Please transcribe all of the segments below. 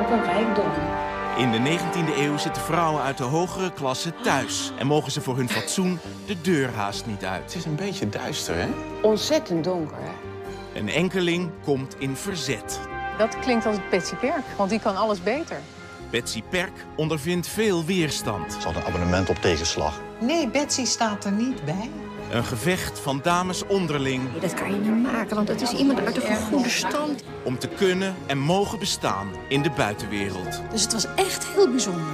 Wat een rijkdom. In de 19e eeuw zitten vrouwen uit de hogere klasse thuis. En mogen ze voor hun fatsoen de deur haast niet uit. Het is een beetje duister, hè? Ontzettend donker, hè? Een enkeling komt in verzet. Dat klinkt als Betsy Perk, want die kan alles beter. Betsy Perk ondervindt veel weerstand. Ze had een abonnement op tegenslag. Nee, Betsy staat er niet bij. Een gevecht van dames onderling. Dat kan je niet maken, want dat is iemand uit een goede stand. Om te kunnen en mogen bestaan in de buitenwereld. Dus het was echt heel bijzonder.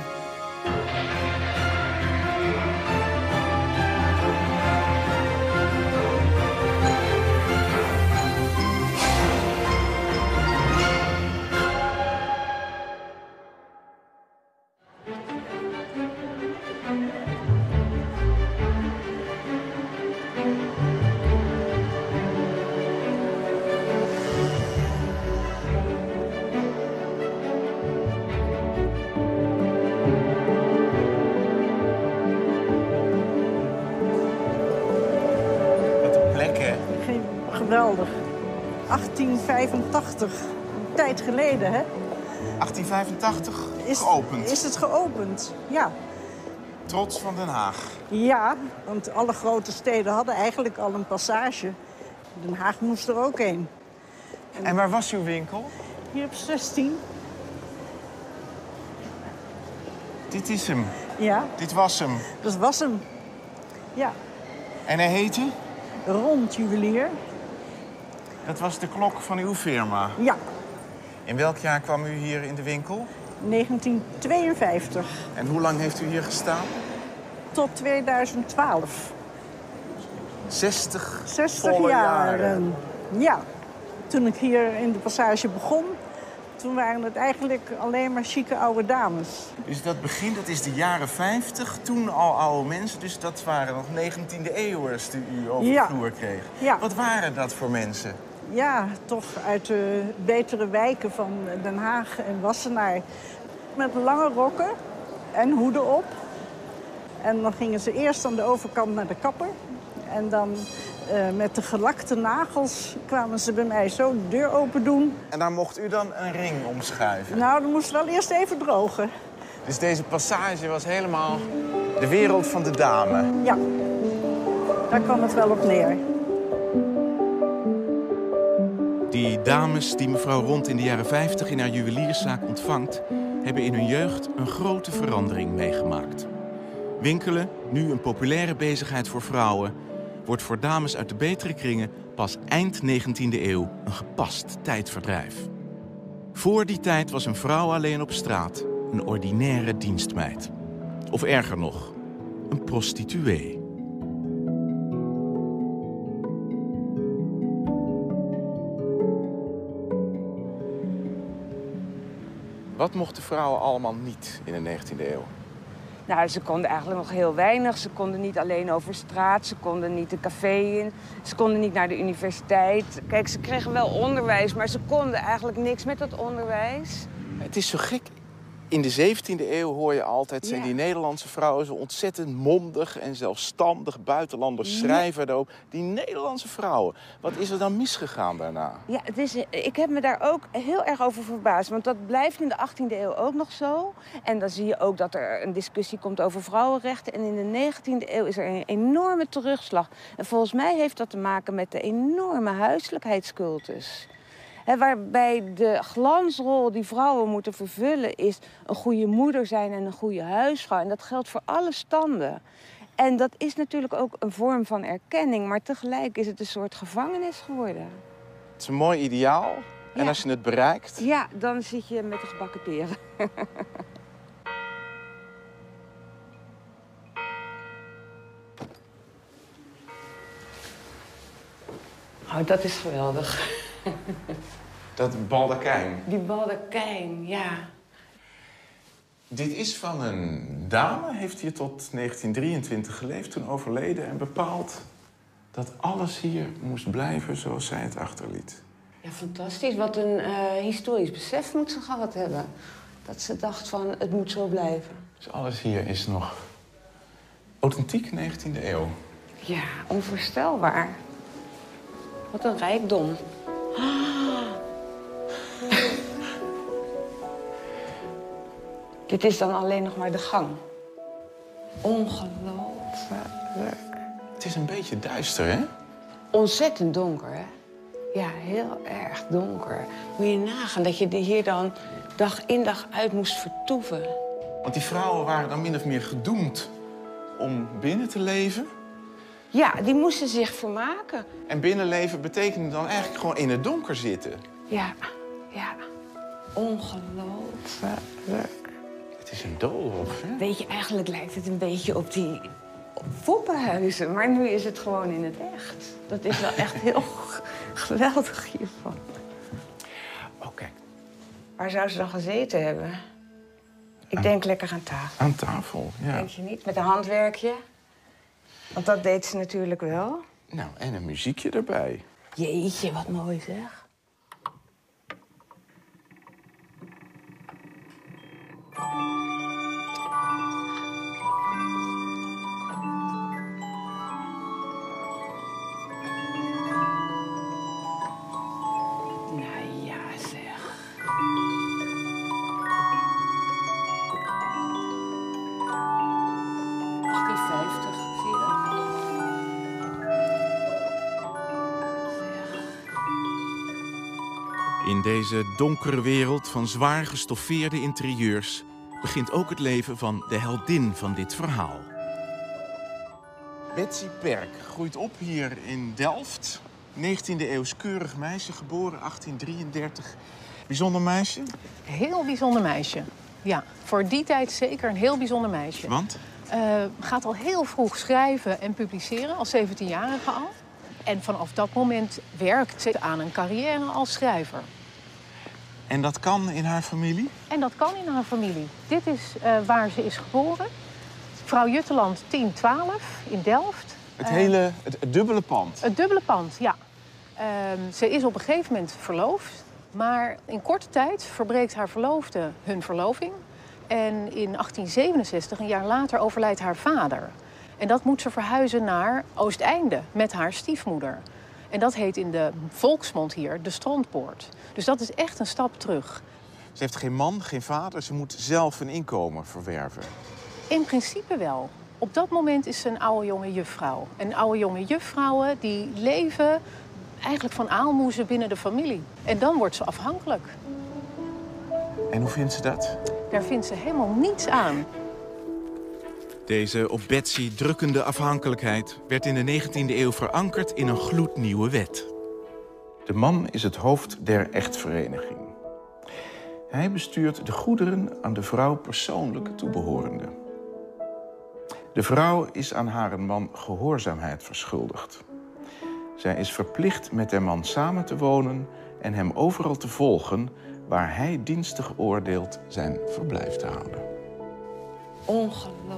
Geweldig. 1885. Een tijd geleden, hè? 1885 geopend. Is het geopend, ja. Trots van Den Haag. Ja, want alle grote steden hadden eigenlijk al een passage. Den Haag moest er ook heen. En waar was uw winkel? Hier op 16. Dit is hem. Ja. Dit was hem. Dat was hem. Ja. En hij heette? Rond Juwelier. Dat was de klok van uw firma? Ja. In welk jaar kwam u hier in de winkel? 1952. En hoe lang heeft u hier gestaan? Tot 2012. 60 volle jaren. Ja. Toen ik hier in de passage begon, toen waren het eigenlijk alleen maar chique oude dames. Dus dat begin, dat is de jaren 50, toen al oude mensen. Dus dat waren nog 19e eeuwers die u over de vloer kreeg. Ja. Wat waren dat voor mensen? Ja, toch uit de betere wijken van Den Haag en Wassenaar. Met lange rokken en hoeden op. En dan gingen ze eerst aan de overkant naar de kapper. En dan met de gelakte nagels kwamen ze bij mij zo de deur open doen. En daar mocht u dan een ring omschuiven? Nou, dan moest wel eerst even drogen. Dus deze passage was helemaal de wereld van de dame? Ja, daar kwam het wel op neer. Die dames die mevrouw Rond in de jaren 50 in haar juwelierszaak ontvangt, hebben in hun jeugd een grote verandering meegemaakt. Winkelen, nu een populaire bezigheid voor vrouwen, wordt voor dames uit de betere kringen pas eind 19e eeuw een gepast tijdverdrijf. Voor die tijd was een vrouw alleen op straat een ordinaire dienstmeid. Of erger nog, een prostituee. Wat mochten vrouwen allemaal niet in de 19e eeuw? Nou, ze konden eigenlijk nog heel weinig. Ze konden niet alleen over straat, ze konden niet een café in. Ze konden niet naar de universiteit. Kijk, ze kregen wel onderwijs, maar ze konden eigenlijk niks met dat onderwijs. Het is zo gek. In de 17e eeuw hoor je altijd, zijn die Nederlandse vrouwen zo ontzettend mondig en zelfstandig. Buitenlanders schrijven erop. Die Nederlandse vrouwen, wat is er dan misgegaan daarna? Ja, ik heb me daar ook heel erg over verbaasd. Want dat blijft in de 18e eeuw ook nog zo. En dan zie je ook dat er een discussie komt over vrouwenrechten. En in de 19e eeuw is er een enorme terugslag. En volgens mij heeft dat te maken met de enorme huiselijkheidscultus. Waarbij de glansrol die vrouwen moeten vervullen is een goede moeder zijn en een goede huisvrouw. En dat geldt voor alle standen. En dat is natuurlijk ook een vorm van erkenning, maar tegelijk is het een soort gevangenis geworden. Het is een mooi ideaal. En Ja. als je het bereikt... Ja, dan zit je met de gebakken peren. Oh, dat is geweldig. Dat baldakijn. Die baldakijn, ja. Dit is van een dame, heeft hier tot 1923 geleefd, toen overleden en bepaald dat alles hier moest blijven zoals zij het achterliet. Ja, fantastisch. Wat een historisch besef moet ze gehad hebben. Dat ze dacht van, het moet zo blijven. Dus alles hier is nog authentiek 19e eeuw. Ja, onvoorstelbaar. Wat een rijkdom. Dit is dan alleen nog maar de gang. Ongelooflijk. Het is een beetje duister, hè? Ontzettend donker, hè? Ja, heel erg donker. Moet je nagaan dat je hier dan dag in dag uit moest vertoeven. Want die vrouwen waren dan min of meer gedoemd om binnen te leven. Ja, die moesten zich vermaken. En binnenleven betekende dan eigenlijk gewoon in het donker zitten. Ja, ja. Ongelooflijk. Het is een doolhof, hè? Weet je, eigenlijk lijkt het een beetje op die poppenhuizen. Maar nu is het gewoon in het echt. Dat is wel echt heel geweldig hiervan. Oh, kijk. Waar zou ze dan gezeten hebben? Ik denk lekker aan tafel. Aan tafel, ja. Denk je niet? Met een handwerkje? Want dat deed ze natuurlijk wel. Nou, en een muziekje erbij. Jeetje, wat mooi zeg. Nou ja, zeg. Zie je dat? In deze donkere wereld van zwaar gestoffeerde interieurs begint ook het leven van de heldin van dit verhaal. Betsy Perk groeit op hier in Delft. 19e eeuws keurig meisje, geboren 1833. Bijzonder meisje? Heel bijzonder meisje. Ja, voor die tijd zeker een heel bijzonder meisje. Want? Gaat al heel vroeg schrijven en publiceren, als 17-jarige al. En vanaf dat moment werkt ze aan een carrière als schrijver. En dat kan in haar familie? En dat kan in haar familie. Dit is waar ze is geboren. Vrouw Jutteland 1012 in Delft. Het dubbele pand? Het dubbele pand, ja. Ze is op een gegeven moment verloofd. Maar in korte tijd verbreekt haar verloofde hun verloving. En in 1867, een jaar later, overlijdt haar vader. En dat moet ze verhuizen naar Oosteinde met haar stiefmoeder. En dat heet in de volksmond hier de Strandpoort. Dus dat is echt een stap terug. Ze heeft geen man, geen vader. Ze moet zelf een inkomen verwerven. In principe wel. Op dat moment is ze een oude jonge juffrouw. En oude jonge juffrouwen die leven eigenlijk van aalmoezen binnen de familie. En dan wordt ze afhankelijk. En hoe vindt ze dat? Daar vindt ze helemaal niets aan. Deze op Betsy drukkende afhankelijkheid werd in de 19e eeuw verankerd in een gloednieuwe wet. De man is het hoofd der echtvereniging. Hij bestuurt de goederen aan de vrouw persoonlijk toebehorende. De vrouw is aan haar man gehoorzaamheid verschuldigd. Zij is verplicht met de man samen te wonen en hem overal te volgen waar hij dienstig oordeelt zijn verblijf te houden. Ongelooflijk.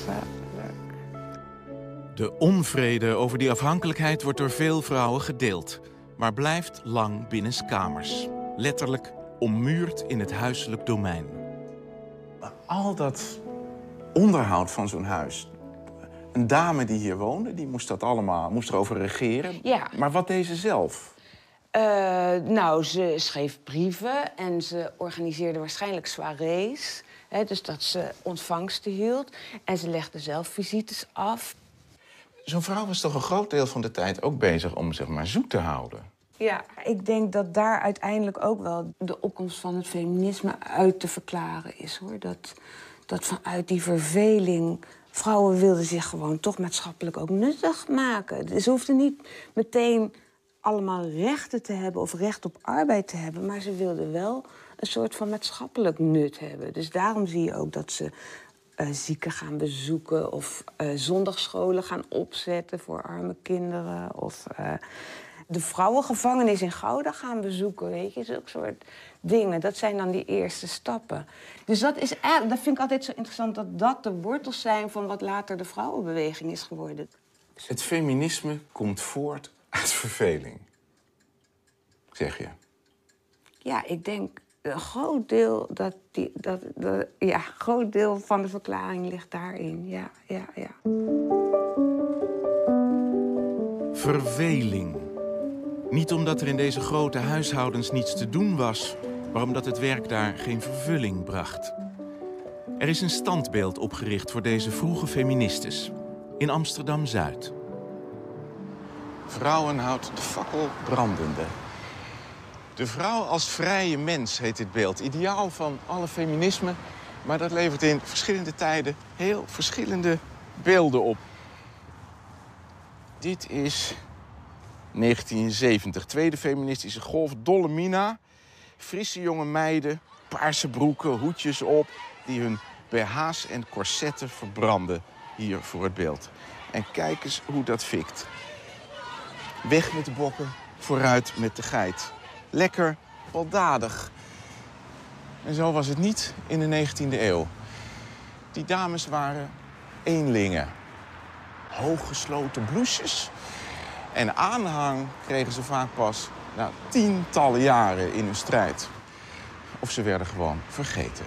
De onvrede over die afhankelijkheid wordt door veel vrouwen gedeeld, maar blijft lang binnenskamers. Letterlijk ommuurd in het huiselijk domein. Al dat onderhoud van zo'n huis. Een dame die hier woonde, die moest dat allemaal, moest erover regeren. Ja. Maar wat deed ze zelf? Nou, ze schreef brieven en ze organiseerde waarschijnlijk soirées. Hè, dus dat ze ontvangsten hield. En ze legde zelf visites af. Zo'n vrouw was toch een groot deel van de tijd ook bezig om zeg maar zoet te houden? Ja, ik denk dat daar uiteindelijk ook wel de opkomst van het feminisme uit te verklaren is, hoor. Dat vanuit die verveling vrouwen wilden zich gewoon toch maatschappelijk ook nuttig maken. Dus ze hoefden niet meteen allemaal rechten te hebben of recht op arbeid te hebben, maar ze wilden wel een soort van maatschappelijk nut hebben. Dus daarom zie je ook dat ze zieken gaan bezoeken of zondagsscholen gaan opzetten voor arme kinderen of de vrouwengevangenis in Gouda gaan bezoeken, weet je, zulke soort dingen. Dat zijn dan die eerste stappen. Dus dat vind ik altijd zo interessant, dat dat de wortels zijn van wat later de vrouwenbeweging is geworden. Het feminisme komt voort uit verveling, zeg je? Ja, ik denk een groot deel, groot deel van de verklaring ligt daarin. Ja. Verveling. Niet omdat er in deze grote huishoudens niets te doen was, maar omdat het werk daar geen vervulling bracht. Er is een standbeeld opgericht voor deze vroege feministes in Amsterdam-Zuid. Vrouwen houdt de fakkel brandende. De vrouw als vrije mens heet dit beeld. Ideaal van alle feminisme, maar dat levert in verschillende tijden heel verschillende beelden op. Dit is 1970, tweede feministische golf. Dolle Mina, frisse jonge meiden, paarse broeken, hoedjes op, die hun BH's en corsetten verbranden hier voor het beeld. En kijk eens hoe dat fikt. Weg met de bokken, vooruit met de geit. Lekker, baldadig. En zo was het niet in de 19e eeuw. Die dames waren eenlingen. Hooggesloten blouses. En aanhang kregen ze vaak pas na tientallen jaren in hun strijd. Of ze werden gewoon vergeten.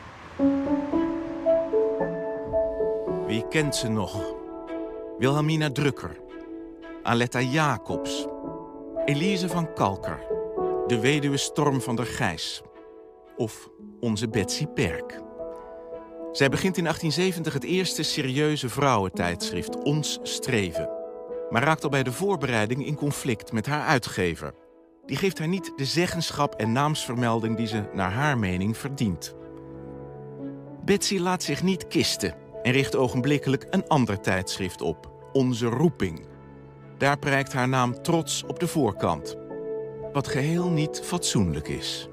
Wie kent ze nog? Wilhelmina Drucker, Aletta Jacobs, Elise van Kalker, de weduwe Storm van der Gijs of onze Betsy Perk. Zij begint in 1870 het eerste serieuze vrouwentijdschrift Ons Streven, maar raakt al bij de voorbereiding in conflict met haar uitgever. Die geeft haar niet de zeggenschap en naamsvermelding die ze naar haar mening verdient. Betsy laat zich niet kisten en richt ogenblikkelijk een ander tijdschrift op, Onze Roeping. Daar prijkt haar naam trots op de voorkant, wat geheel niet fatsoenlijk is.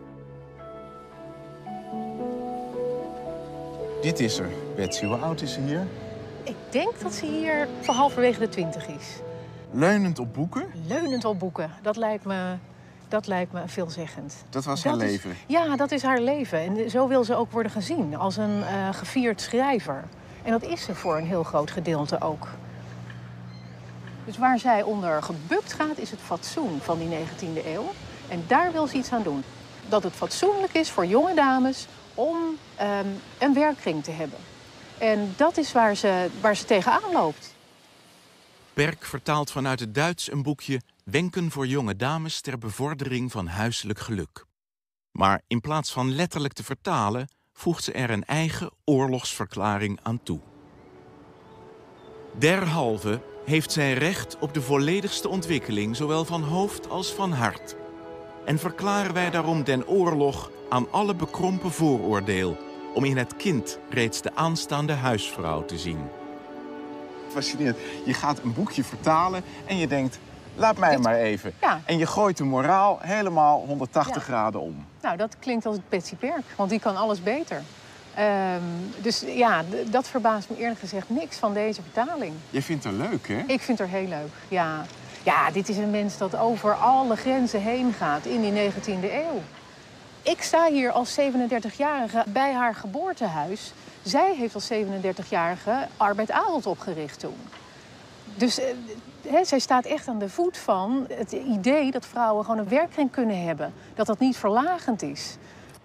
Dit is er. Betsy, hoe oud is ze hier? Ik denk dat ze hier voor halverwege de 20 is. Leunend op boeken? Leunend op boeken, dat lijkt me veelzeggend. Dat was haar leven? Ja, dat is haar leven. En zo wil ze ook worden gezien, als een gevierd schrijver. En dat is ze voor een heel groot gedeelte ook. Dus waar zij onder gebukt gaat, is het fatsoen van die 19e eeuw. En daar wil ze iets aan doen. Dat het fatsoenlijk is voor jonge dames om een werkkring te hebben. En dat is waar ze tegenaan loopt. Perk vertaalt vanuit het Duits een boekje Wenken voor jonge dames ter bevordering van huiselijk geluk. Maar in plaats van letterlijk te vertalen, voegt ze er een eigen oorlogsverklaring aan toe. Derhalve heeft zij recht op de volledigste ontwikkeling, zowel van hoofd als van hart. En verklaren wij daarom den oorlog aan alle bekrompen vooroordeel, om in het kind reeds de aanstaande huisvrouw te zien. Fascinerend. Je gaat een boekje vertalen en je denkt, laat mij maar even. Ja. En je gooit de moraal helemaal 180 graden om. Nou, dat klinkt als Betsy Perk, want die kan alles beter. Dus ja, dat verbaast me eerlijk gezegd niks van deze vertaling. Je vindt haar leuk, hè? Ik vind haar heel leuk, ja. Ja, dit is een mens dat over alle grenzen heen gaat in die 19e eeuw. Ik sta hier als 37-jarige bij haar geboortehuis. Zij heeft als 37-jarige Arbeid Adelt opgericht toen. Dus zij staat echt aan de voet van het idee dat vrouwen gewoon een werkkring kunnen hebben. Dat dat niet verlagend is.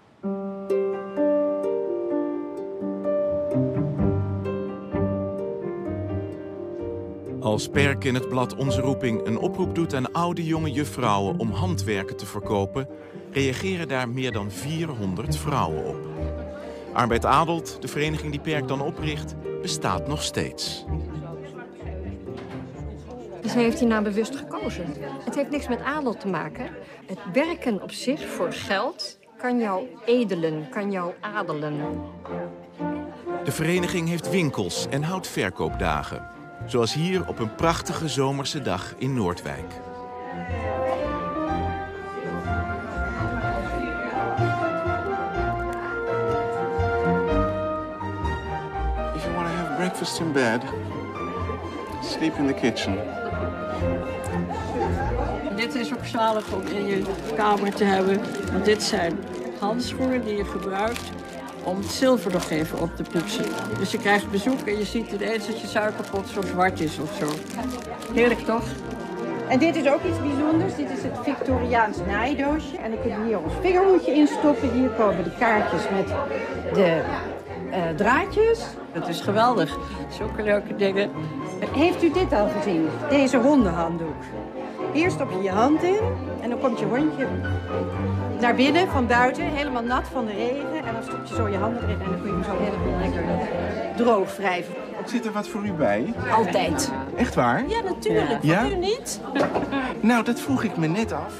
Als Perk in het blad Onze Roeping een oproep doet aan oude jonge juffrouwen om handwerken te verkopen, reageren daar meer dan 400 vrouwen op. Arbeid Adelt, de vereniging die Perk dan opricht, bestaat nog steeds. Ze heeft die naam bewust gekozen. Het heeft niks met adel te maken. Het werken op zich voor geld kan jou edelen, kan jou adelen. De vereniging heeft winkels en houdt verkoopdagen. Zoals hier op een prachtige zomerse dag in Noordwijk. If you want to have breakfast in bed, sleep in the kitchen. Dit is ook zalig om in je kamer te hebben. Want dit zijn handschoenen die je gebruikt om het zilver nog even op te poetsen. Dus je krijgt bezoek en je ziet ineens dat je suikerpot zo zwart is of zo. Heerlijk toch? En dit is ook iets bijzonders. Dit is het Victoriaans naaidoosje. En dan kun je hier ons vingerhoedje in stoppen. Hier komen de kaartjes met de draadjes. Dat is geweldig. Zulke leuke dingen. Heeft u dit al gezien? Deze hondenhanddoek. Hier stop je je hand in en dan komt je hondje naar binnen van buiten, helemaal nat van de regen. En dan stop je zo je handen erin en dan kun je hem zo helemaal lekker droog wrijven. Zit er wat voor u bij? Altijd. Echt waar? Ja, natuurlijk. Ja? U niet? Nou, dat vroeg ik me net af.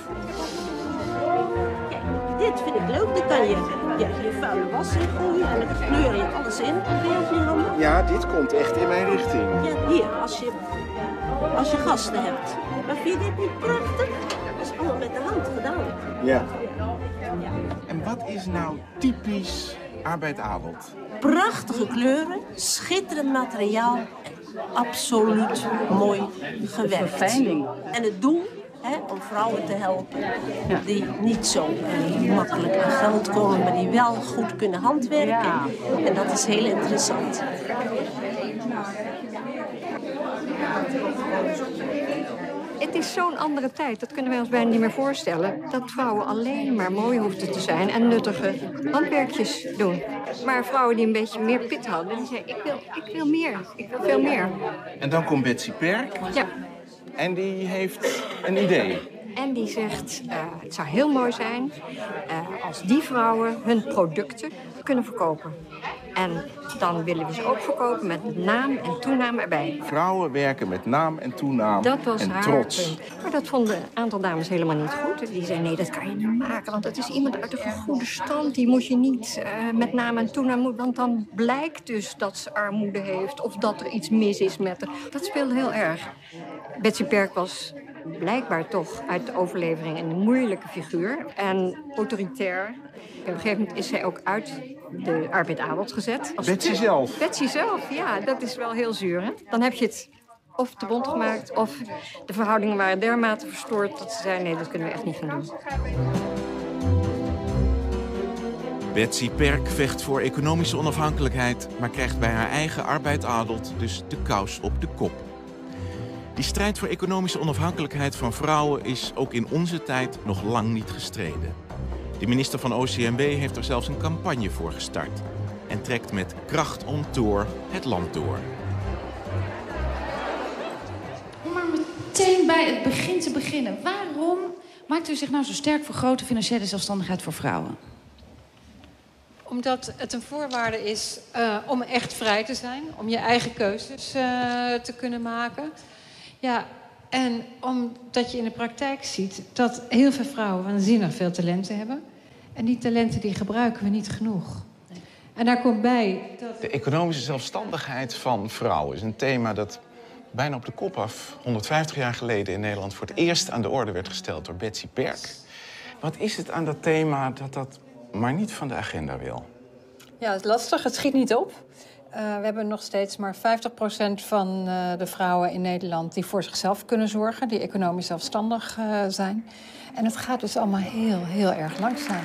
Kijk, dit vind ik leuk. Dan kan je vuile was in gooien en dan kleur je alles in. Je handen. Ja, dit komt echt in mijn richting. Ja, hier, als je gasten hebt. Maar vind je dit niet prachtig? Dat is allemaal met de hand gedaan. Ja. En wat is nou typisch Arbeid Adelt? Prachtige kleuren, schitterend materiaal. Absoluut mooi gewerkt. Verfijning. En het doel, om vrouwen te helpen die niet zo makkelijk aan geld komen, maar die wel goed kunnen handwerken. Ja. En dat is heel interessant. Het is zo'n andere tijd, dat kunnen wij ons bijna niet meer voorstellen, dat vrouwen alleen maar mooi hoefden te zijn en nuttige handwerkjes doen. Maar vrouwen die een beetje meer pit hadden, die zeiden, ik wil meer, ik wil veel meer. En dan komt Betsy Perk. Ja. En die heeft een idee. En die zegt, het zou heel mooi zijn als die vrouwen hun producten kunnen verkopen. En dan willen we ze ook verkopen met naam en toenaam erbij. Vrouwen werken met naam en toenaam dat was en haar trots. Punt. Maar dat vonden een aantal dames helemaal niet goed. Die zeiden, nee, dat kan je niet maken, want het is iemand uit een goede stand. Die moet je niet met naam en toenaam, want dan blijkt dus dat ze armoede heeft of dat er iets mis is met haar. Dat speelde heel erg. Betsy Perk was blijkbaar toch uit de overlevering een moeilijke figuur en autoritair. Op een gegeven moment is zij ook uit de Arbeid Adelt gezet. Betsy zelf? Betsy zelf, ja, dat is wel heel zuur. Hè? Dan heb je het of te bond gemaakt of de verhoudingen waren dermate verstoord dat ze zei, nee, dat kunnen we echt niet gaan doen. Betsy Perk vecht voor economische onafhankelijkheid, maar krijgt bij haar eigen Arbeid Adelt dus de kous op de kop. Die strijd voor economische onafhankelijkheid van vrouwen is ook in onze tijd nog lang niet gestreden. De minister van OCMW heeft er zelfs een campagne voor gestart en trekt met kracht om toer het land door. Om maar meteen bij het begin te beginnen. Waarom maakt u zich nou zo sterk voor grote financiële zelfstandigheid voor vrouwen? Omdat het een voorwaarde is om echt vrij te zijn, om je eigen keuzes te kunnen maken. Ja, en omdat je in de praktijk ziet dat heel veel vrouwen waanzinnig veel talenten hebben. En die talenten die gebruiken we niet genoeg. En daar komt bij dat... De economische zelfstandigheid van vrouwen is een thema dat bijna op de kop af 150 jaar geleden in Nederland voor het eerst aan de orde werd gesteld door Betsy Perk. Wat is het aan dat thema dat maar niet van de agenda wil? Ja, het is lastig. Het schiet niet op. We hebben nog steeds maar 50% van de vrouwen in Nederland die voor zichzelf kunnen zorgen, die economisch zelfstandig zijn. En het gaat dus allemaal heel, heel erg langzaam.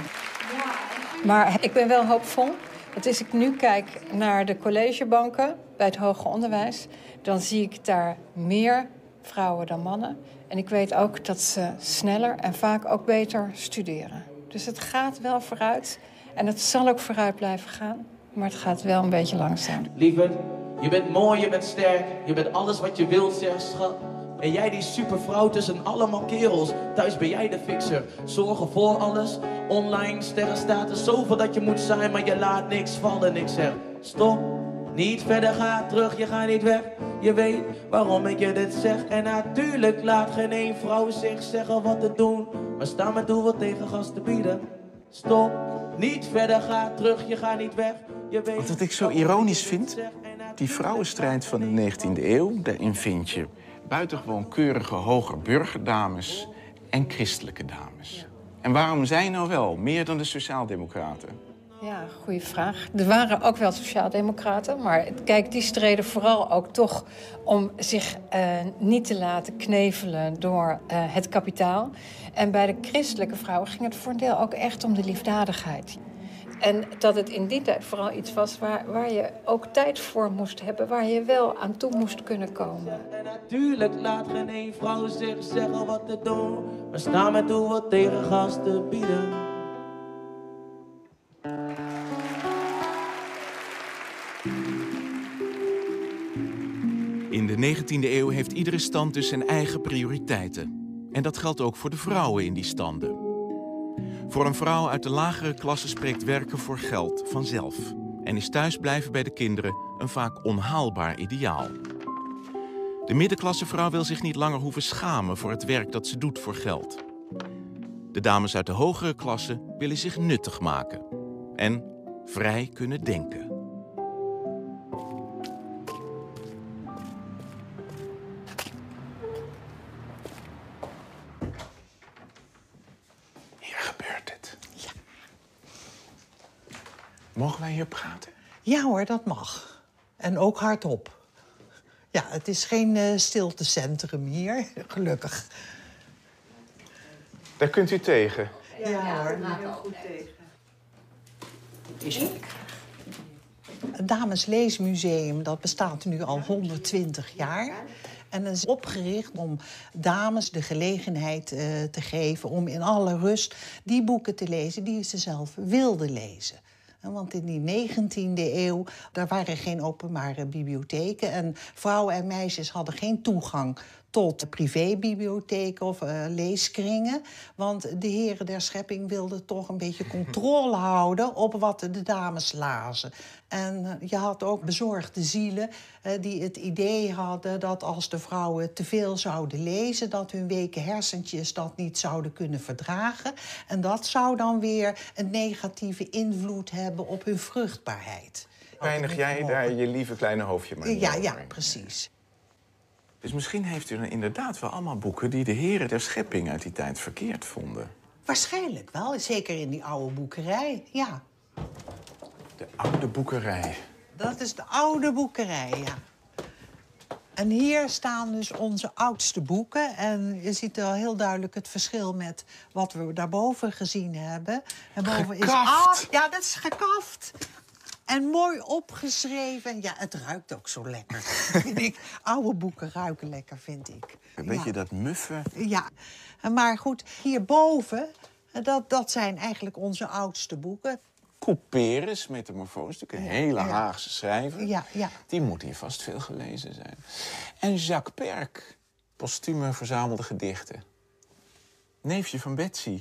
Maar ik ben wel hoopvol. Want als ik nu kijk naar de collegebanken bij het hoger onderwijs, dan zie ik daar meer vrouwen dan mannen. En ik weet ook dat ze sneller en vaak ook beter studeren. Dus het gaat wel vooruit. En het zal ook vooruit blijven gaan. Maar het gaat wel een beetje langzaam. Lieverd, je bent mooi, je bent sterk. Je bent alles wat je wilt, zegt schat. En jij die supervrouw tussen allemaal kerels. Thuis ben jij de fixer. Zorgen voor alles. Online sterrenstatus. Zoveel dat je moet zijn, maar je laat niks vallen. Ik zeg, stop. Niet verder, ga terug, je gaat niet weg. Je weet waarom ik je dit zeg. En natuurlijk laat geen één vrouw zich zeggen wat te doen. Maar sta met doel wat tegen gasten bieden. Stop. Niet verder, ga terug, je gaat niet weg. Je weet wat ik zo ironisch vind, die vrouwenstrijd van de 19e eeuw, daarin vind je buitengewoon keurige hoger burgerdames en christelijke dames. En waarom zij nou wel, meer dan de sociaaldemocraten? Ja, goede vraag. Er waren ook wel sociaaldemocraten, maar kijk, die streden vooral ook toch om zich niet te laten knevelen door het kapitaal. En bij de christelijke vrouwen ging het voor een deel ook echt om de liefdadigheid. En dat het in die tijd vooral iets was waar je ook tijd voor moest hebben, waar je wel aan toe moest kunnen komen. En natuurlijk laat geen één vrouw zich zeggen wat te doen. Maar sta met doel wat tegen gasten bieden. In de 19e eeuw heeft iedere stand dus zijn eigen prioriteiten. En dat geldt ook voor de vrouwen in die standen. Voor een vrouw uit de lagere klasse spreekt werken voor geld vanzelf. En is thuisblijven bij de kinderen een vaak onhaalbaar ideaal. De middenklassevrouw wil zich niet langer hoeven schamen voor het werk dat ze doet voor geld. De dames uit de hogere klasse willen zich nuttig maken. En vrij kunnen denken. Hier gebeurt het. Ja. Mogen wij hier praten? Ja hoor, dat mag. En ook hardop. Ja, het is geen stiltecentrum hier, gelukkig. Daar kunt u tegen. Ja hoor, daar kan goed tegen. Het Damesleesmuseum, dat bestaat nu al 120 jaar. En dat is opgericht om dames de gelegenheid te geven om in alle rust die boeken te lezen die ze zelf wilden lezen. Want in die 19e eeuw, daar waren geen openbare bibliotheken. En vrouwen en meisjes hadden geen toegang tot privébibliotheken of leeskringen. Want de heren der schepping wilden toch een beetje controle houden op wat de dames lazen. En je had ook bezorgde zielen die het idee hadden dat als de vrouwen te veel zouden lezen, dat hun weke hersentjes dat niet zouden kunnen verdragen. En dat zou dan weer een negatieve invloed hebben op hun vruchtbaarheid. Weinig jij daar je lieve kleine hoofdje maar Ja, ja, precies. Dus misschien heeft u inderdaad wel allemaal boeken die de heren der schepping uit die tijd verkeerd vonden. Waarschijnlijk wel, zeker in die oude boekerij, ja. De oude boekerij. Dat is de oude boekerij, ja. En hier staan dus onze oudste boeken. En je ziet al heel duidelijk het verschil met wat we daarboven gezien hebben. En boven gekaft! Ja, dat is gekaft. En mooi opgeschreven. Ja, het ruikt ook zo lekker, vind ik. Oude boeken ruiken lekker, vind ik. Een beetje dat muffe. Ja, maar goed, hierboven, dat zijn eigenlijk onze oudste boeken. Couperus, Metamorfose, natuurlijk een hele Haagse schrijver. Ja, ja. Die moet hier vast veel gelezen zijn. En Jacques Perk, postume verzamelde gedichten. Neefje van Betsy.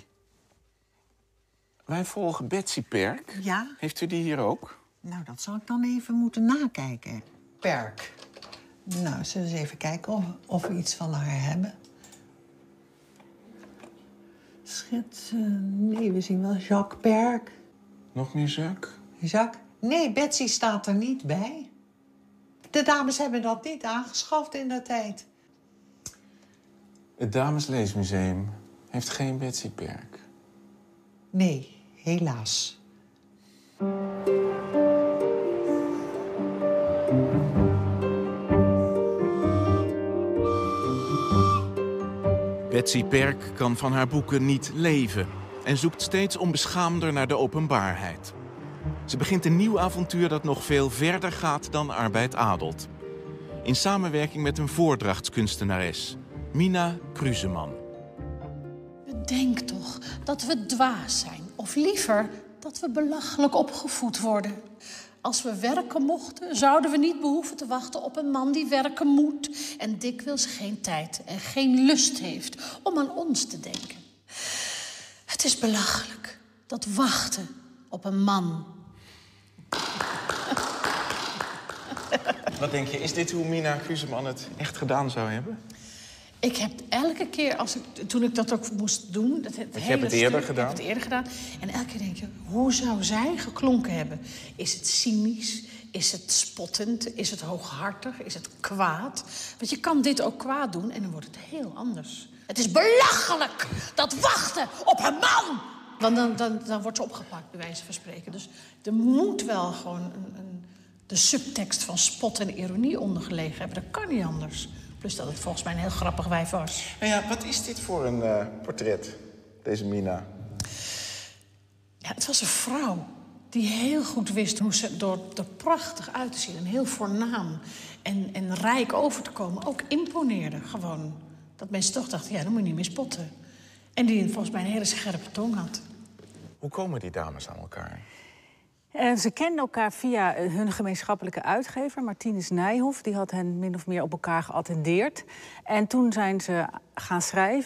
Wij volgen Betsy Perk. Ja. Heeft u die hier ook? Nou, dat zal ik dan even moeten nakijken. Perk. Nou, zullen we eens even kijken of we iets van haar hebben. Schetsen. Nee, we zien wel Jacques Perk. Nog meer Jacques? Jacques? Nee, Betsy staat er niet bij. De dames hebben dat niet aangeschaft in de tijd. Het Damesleesmuseum heeft geen Betsy Perk. Nee, helaas. Betsy Perk kan van haar boeken niet leven en zoekt steeds onbeschaamder naar de openbaarheid. Ze begint een nieuw avontuur dat nog veel verder gaat dan arbeid adelt. In samenwerking met een voordrachtskunstenares, Mina Kruseman. Bedenk toch dat we dwaas zijn, of liever dat we belachelijk opgevoed worden. Als we werken mochten, zouden we niet behoeven te wachten op een man die werken moet en dikwijls geen tijd en geen lust heeft om aan ons te denken. Het is belachelijk, dat wachten op een man. Wat denk je, is dit hoe Mina Kruseman het echt gedaan zou hebben? Ik heb elke keer, toen ik dat ook moest doen... Je hebt het eerder gedaan? Ik heb het eerder gedaan. En elke keer denk je, hoe zou zij geklonken hebben? Is het cynisch? Is het spottend? Is het hooghartig? Is het kwaad? Want je kan dit ook kwaad doen en dan wordt het heel anders. Het is belachelijk, dat wachten op een man! Want dan wordt ze opgepakt, bij wijze van spreken. Dus er moet wel gewoon de subtekst van spot en ironie ondergelegen hebben. Dat kan niet anders. Plus dat het volgens mij een heel grappig wijf was. Nou ja, wat is dit voor een portret, deze Mina? Ja, het was een vrouw die heel goed wist hoe ze door er prachtig uit te zien... en heel voornaam en rijk over te komen ook imponeerde. Gewoon dat mensen toch dachten, ja, dan moet je niet meer spotten. En die volgens mij een hele scherpe tong had. Hoe komen die dames aan elkaar? Ze kenden elkaar via hun gemeenschappelijke uitgever, Martinus Nijhoff. Die had hen min of meer op elkaar geattendeerd. En toen zijn ze gaan schrijven.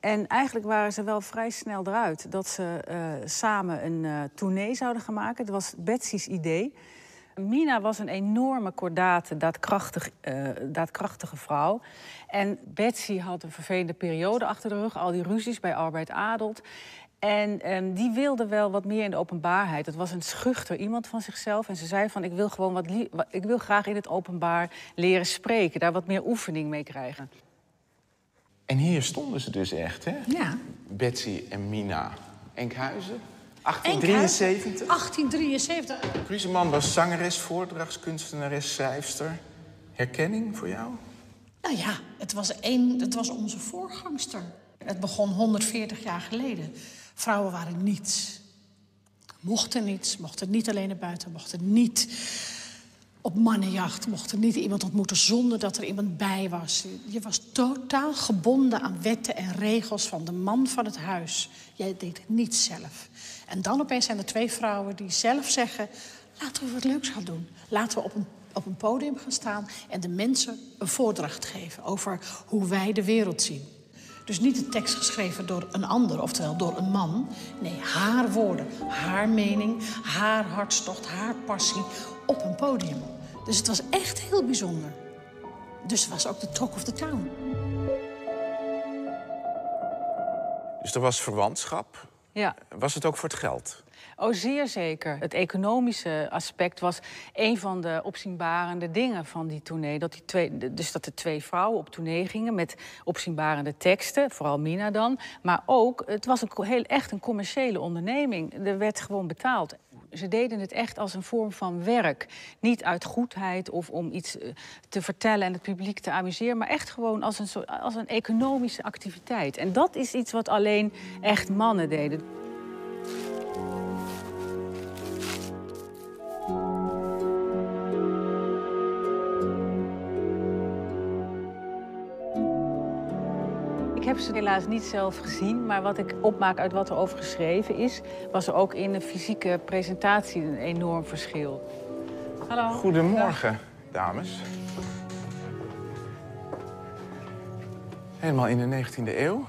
En eigenlijk waren ze wel vrij snel eruit dat ze samen een tournee zouden gaan maken. Dat was Betsy's idee. Mina was een enorme kordate, daadkrachtige vrouw. En Betsy had een vervelende periode achter de rug. Al die ruzies bij Arbeid Adelt. En die wilde wel wat meer in de openbaarheid. Het was een schuchter iemand van zichzelf. En ze zei van, ik wil graag in het openbaar leren spreken. Daar wat meer oefening mee krijgen. En hier stonden ze dus echt, hè? Ja. Betsy en Mina. Enkhuizen, 1873. 1873. Kruseman was zangeres, voordrachtskunstenares, schrijfster. Herkenning voor jou? Nou ja, het was onze voorgangster. Het begon 140 jaar geleden. Vrouwen waren niets. Mochten niets, mochten niet alleen naar buiten, mochten niet op mannenjacht, mochten niet iemand ontmoeten zonder dat er iemand bij was. Je was totaal gebonden aan wetten en regels van de man van het huis. Jij deed niets zelf. En dan opeens zijn er 2 vrouwen die zelf zeggen, laten we wat leuks gaan doen. Laten we op een podium gaan staan en de mensen een voordracht geven over hoe wij de wereld zien. Dus niet de tekst geschreven door een ander, oftewel door een man. Nee, haar woorden, haar mening, haar hartstocht, haar passie op een podium. Dus het was echt heel bijzonder. Dus het was ook de talk of the town. Dus er was verwantschap. Ja. Was het ook voor het geld? Oh, zeer zeker. Het economische aspect was een van de opzienbarende dingen van die tournee. Dat er 2 vrouwen op tournee gingen met opzienbarende teksten, vooral Mina dan. Maar ook, het was echt een commerciële onderneming. Er werd gewoon betaald. Ze deden het echt als een vorm van werk. Niet uit goedheid of om iets te vertellen en het publiek te amuseren, maar echt gewoon als een economische activiteit. En dat is iets wat alleen echt mannen deden. Ik heb ze helaas niet zelf gezien, maar wat ik opmaak uit wat er over geschreven is, was er ook in de fysieke presentatie een enorm verschil. Hallo. Goedemorgen, dames. Helemaal in de 19e eeuw.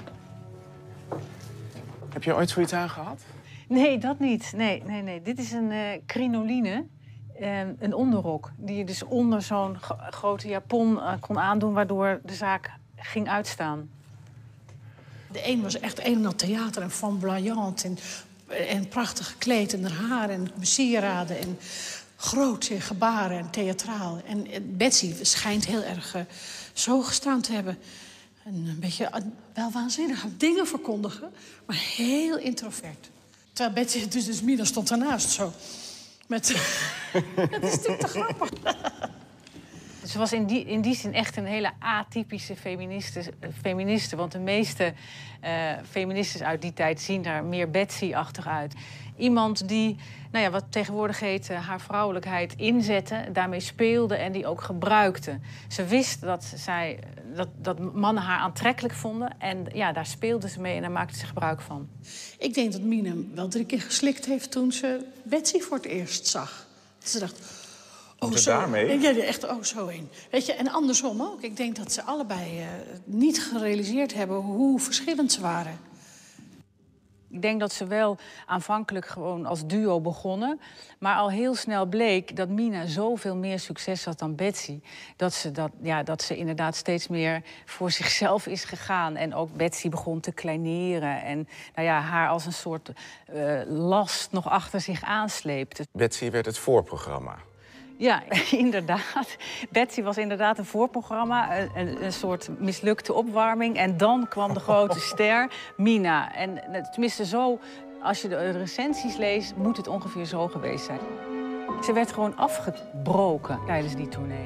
Heb je ooit zoiets aangehad? Nee, dat niet. Nee. Dit is een crinoline, een onderrok, die je dus onder zo'n grote japon kon aandoen, waardoor de zaak ging uitstaan. De een was echt een en al theater en flamboyant en prachtig gekleed en haar haar en sieraden en grote gebaren en theatraal. En Betsy schijnt heel erg zo gestaan te hebben. En een beetje wel waanzinnige dingen verkondigen, maar heel introvert. Terwijl Betsy, dus Mina stond ernaast zo. Dat is natuurlijk te grappig. Ze was in die zin echt een hele atypische feministe. Want de meeste feministes uit die tijd zien daar meer Betsy-achtig uit. Iemand die, wat tegenwoordig heet, haar vrouwelijkheid inzette, daarmee speelde en die ook gebruikte. Ze wist dat mannen haar aantrekkelijk vonden. En daar speelde ze mee en daar maakte ze gebruik van. Ik denk dat Mina hem wel 3 keer geslikt heeft toen ze Betsy voor het eerst zag. Ze dacht, oh zo. Daarmee? Ja, echt, oh zo heen. Weet je, en andersom ook. Ik denk dat ze allebei niet gerealiseerd hebben hoe verschillend ze waren. Ik denk dat ze wel aanvankelijk gewoon als duo begonnen. Maar al heel snel bleek dat Mina zoveel meer succes had dan Betsy. Dat ze inderdaad steeds meer voor zichzelf is gegaan. En ook Betsy begon te kleineren. En haar als een soort last nog achter zich aansleepte. Betsy werd het voorprogramma. Ja, inderdaad. Betsy was inderdaad een voorprogramma, een soort mislukte opwarming. En dan kwam de grote ster, Mina. En tenminste zo, als je de recensies leest, moet het ongeveer zo geweest zijn. Ze werd gewoon afgebroken tijdens die tournee.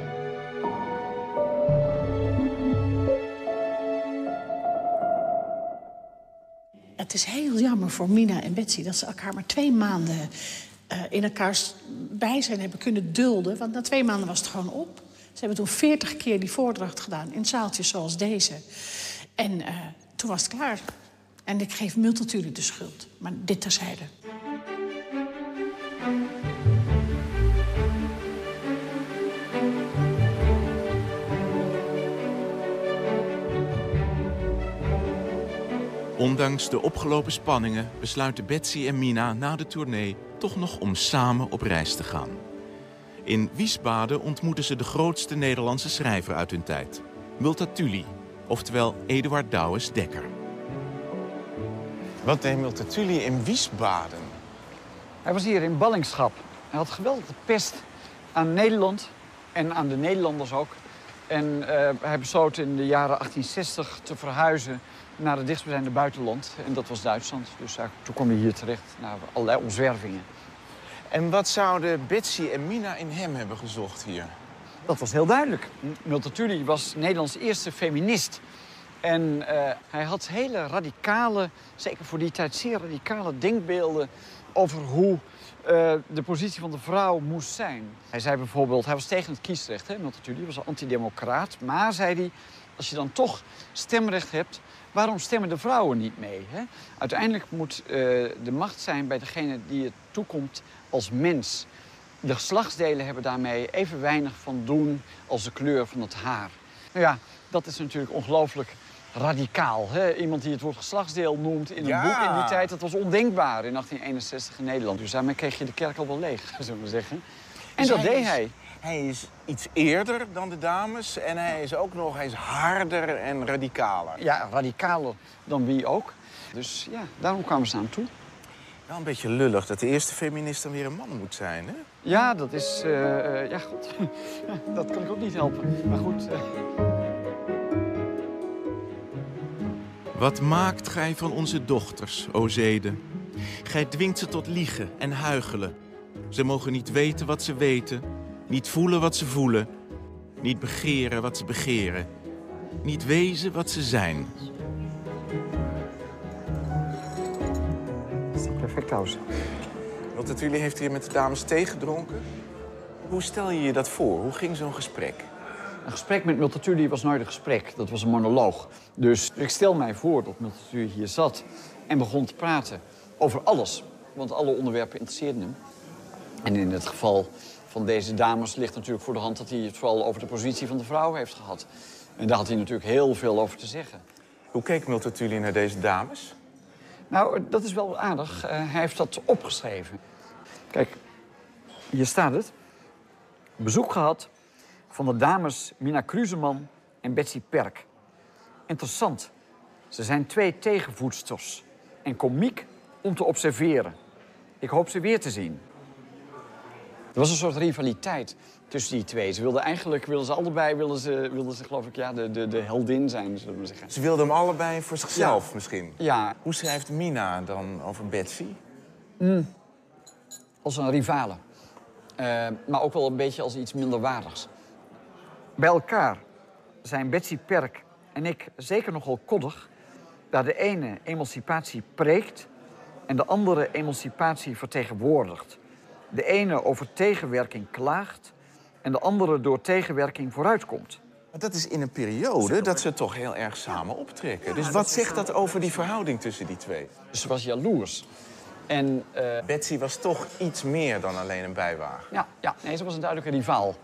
Het is heel jammer voor Mina en Betsy dat ze elkaar maar 2 maanden in elkaars bijzijn hebben kunnen dulden. Want na 2 maanden was het gewoon op. Ze hebben toen 40 keer die voordracht gedaan in zaaltjes zoals deze. En toen was het klaar. En ik geef Multatuli de schuld. Maar dit terzijde. Ondanks de opgelopen spanningen besluiten Betsy en Mina na de tournee toch nog om samen op reis te gaan. In Wiesbaden ontmoeten ze de grootste Nederlandse schrijver uit hun tijd, Multatuli, oftewel Eduard Douwes Dekker. Wat deed Multatuli in Wiesbaden? Hij was hier in ballingschap. Hij had geweldig de pest aan Nederland en aan de Nederlanders ook. En hij besloot in de jaren 1860 te verhuizen naar het dichtstbijzijnde buitenland. En dat was Duitsland. Dus toen kwam hij hier terecht, naar allerlei omzwervingen. En wat zouden Betsy en Mina in hem hebben gezocht hier? Dat was heel duidelijk. Multatuli was Nederlands eerste feminist. En hij had hele radicale, zeker voor die tijd, zeer radicale denkbeelden over hoe de positie van de vrouw moest zijn. Hij zei bijvoorbeeld, hij was tegen het kiesrecht, hè, Multatuli was een antidemocraat. Maar, zei hij, als je dan toch stemrecht hebt, waarom stemmen de vrouwen niet mee? Hè? Uiteindelijk moet de macht zijn bij degene die het toekomt als mens. De geslachtsdelen hebben daarmee even weinig van doen als de kleur van het haar. Nou ja, dat is natuurlijk ongelooflijk radicaal. Hè? Iemand die het woord geslachtsdeel noemt in een boek in die tijd, dat was ondenkbaar in 1861 in Nederland. Dus daarmee kreeg je de kerk al wel leeg, zullen we zeggen. En Dus dat deed hij. Hij is iets eerder dan de dames en hij is ook nog harder en radicaler. Ja, radicaler dan wie ook. Dus ja, daarom kwamen ze aan toe. Wel een beetje lullig dat de eerste feminist dan weer een man moet zijn, hè? Ja, dat is... ja, goed. Dat kan ik ook niet helpen. Maar goed... Wat maakt gij van onze dochters, o zeden? Gij dwingt ze tot liegen en huichelen. Ze mogen niet weten wat ze weten, niet voelen wat ze voelen, niet begeren wat ze begeren, niet wezen wat ze zijn. Perfect trouwens. Multatuli heeft hier met de dames thee gedronken. Hoe stel je je dat voor? Hoe ging zo'n gesprek? Een gesprek met Multatuli was nooit een gesprek. Dat was een monoloog. Dus ik stel mij voor dat Multatuli hier zat en begon te praten over alles. Want alle onderwerpen interesseerden hem. En in het geval van deze dames ligt natuurlijk voor de hand dat hij het vooral over de positie van de vrouw heeft gehad. En daar had hij natuurlijk heel veel over te zeggen. Hoe keek Multatuli naar deze dames? Nou, dat is wel aardig. Hij heeft dat opgeschreven. Kijk, hier staat het. Bezoek gehad van de dames Mina Kruseman en Betsy Perk. Interessant. Ze zijn 2 tegenvoetsters. En komiek om te observeren. Ik hoop ze weer te zien. Er was een soort rivaliteit tussen die twee. Ze wilden allebei geloof ik, ja, de heldin zijn, zullen we zeggen. Ze wilden hem allebei voor zichzelf misschien? Ja. Hoe schrijft Mina dan over Betsy? Als een rivale. Maar ook wel een beetje als iets minderwaardigs. Bij elkaar zijn Betsy Perk en ik zeker nogal koddig, daar de ene emancipatie preekt en de andere emancipatie vertegenwoordigt. De ene over tegenwerking klaagt en de andere door tegenwerking vooruitkomt. Maar dat is in een periode dat ze toch heel erg samen optrekken. Ja, dus wat zegt dat over die verhouding tussen die twee? Dus ze was jaloers. En Betsy was toch iets meer dan alleen een bijwagen. Ja, nee, ze was een duidelijke rivaal.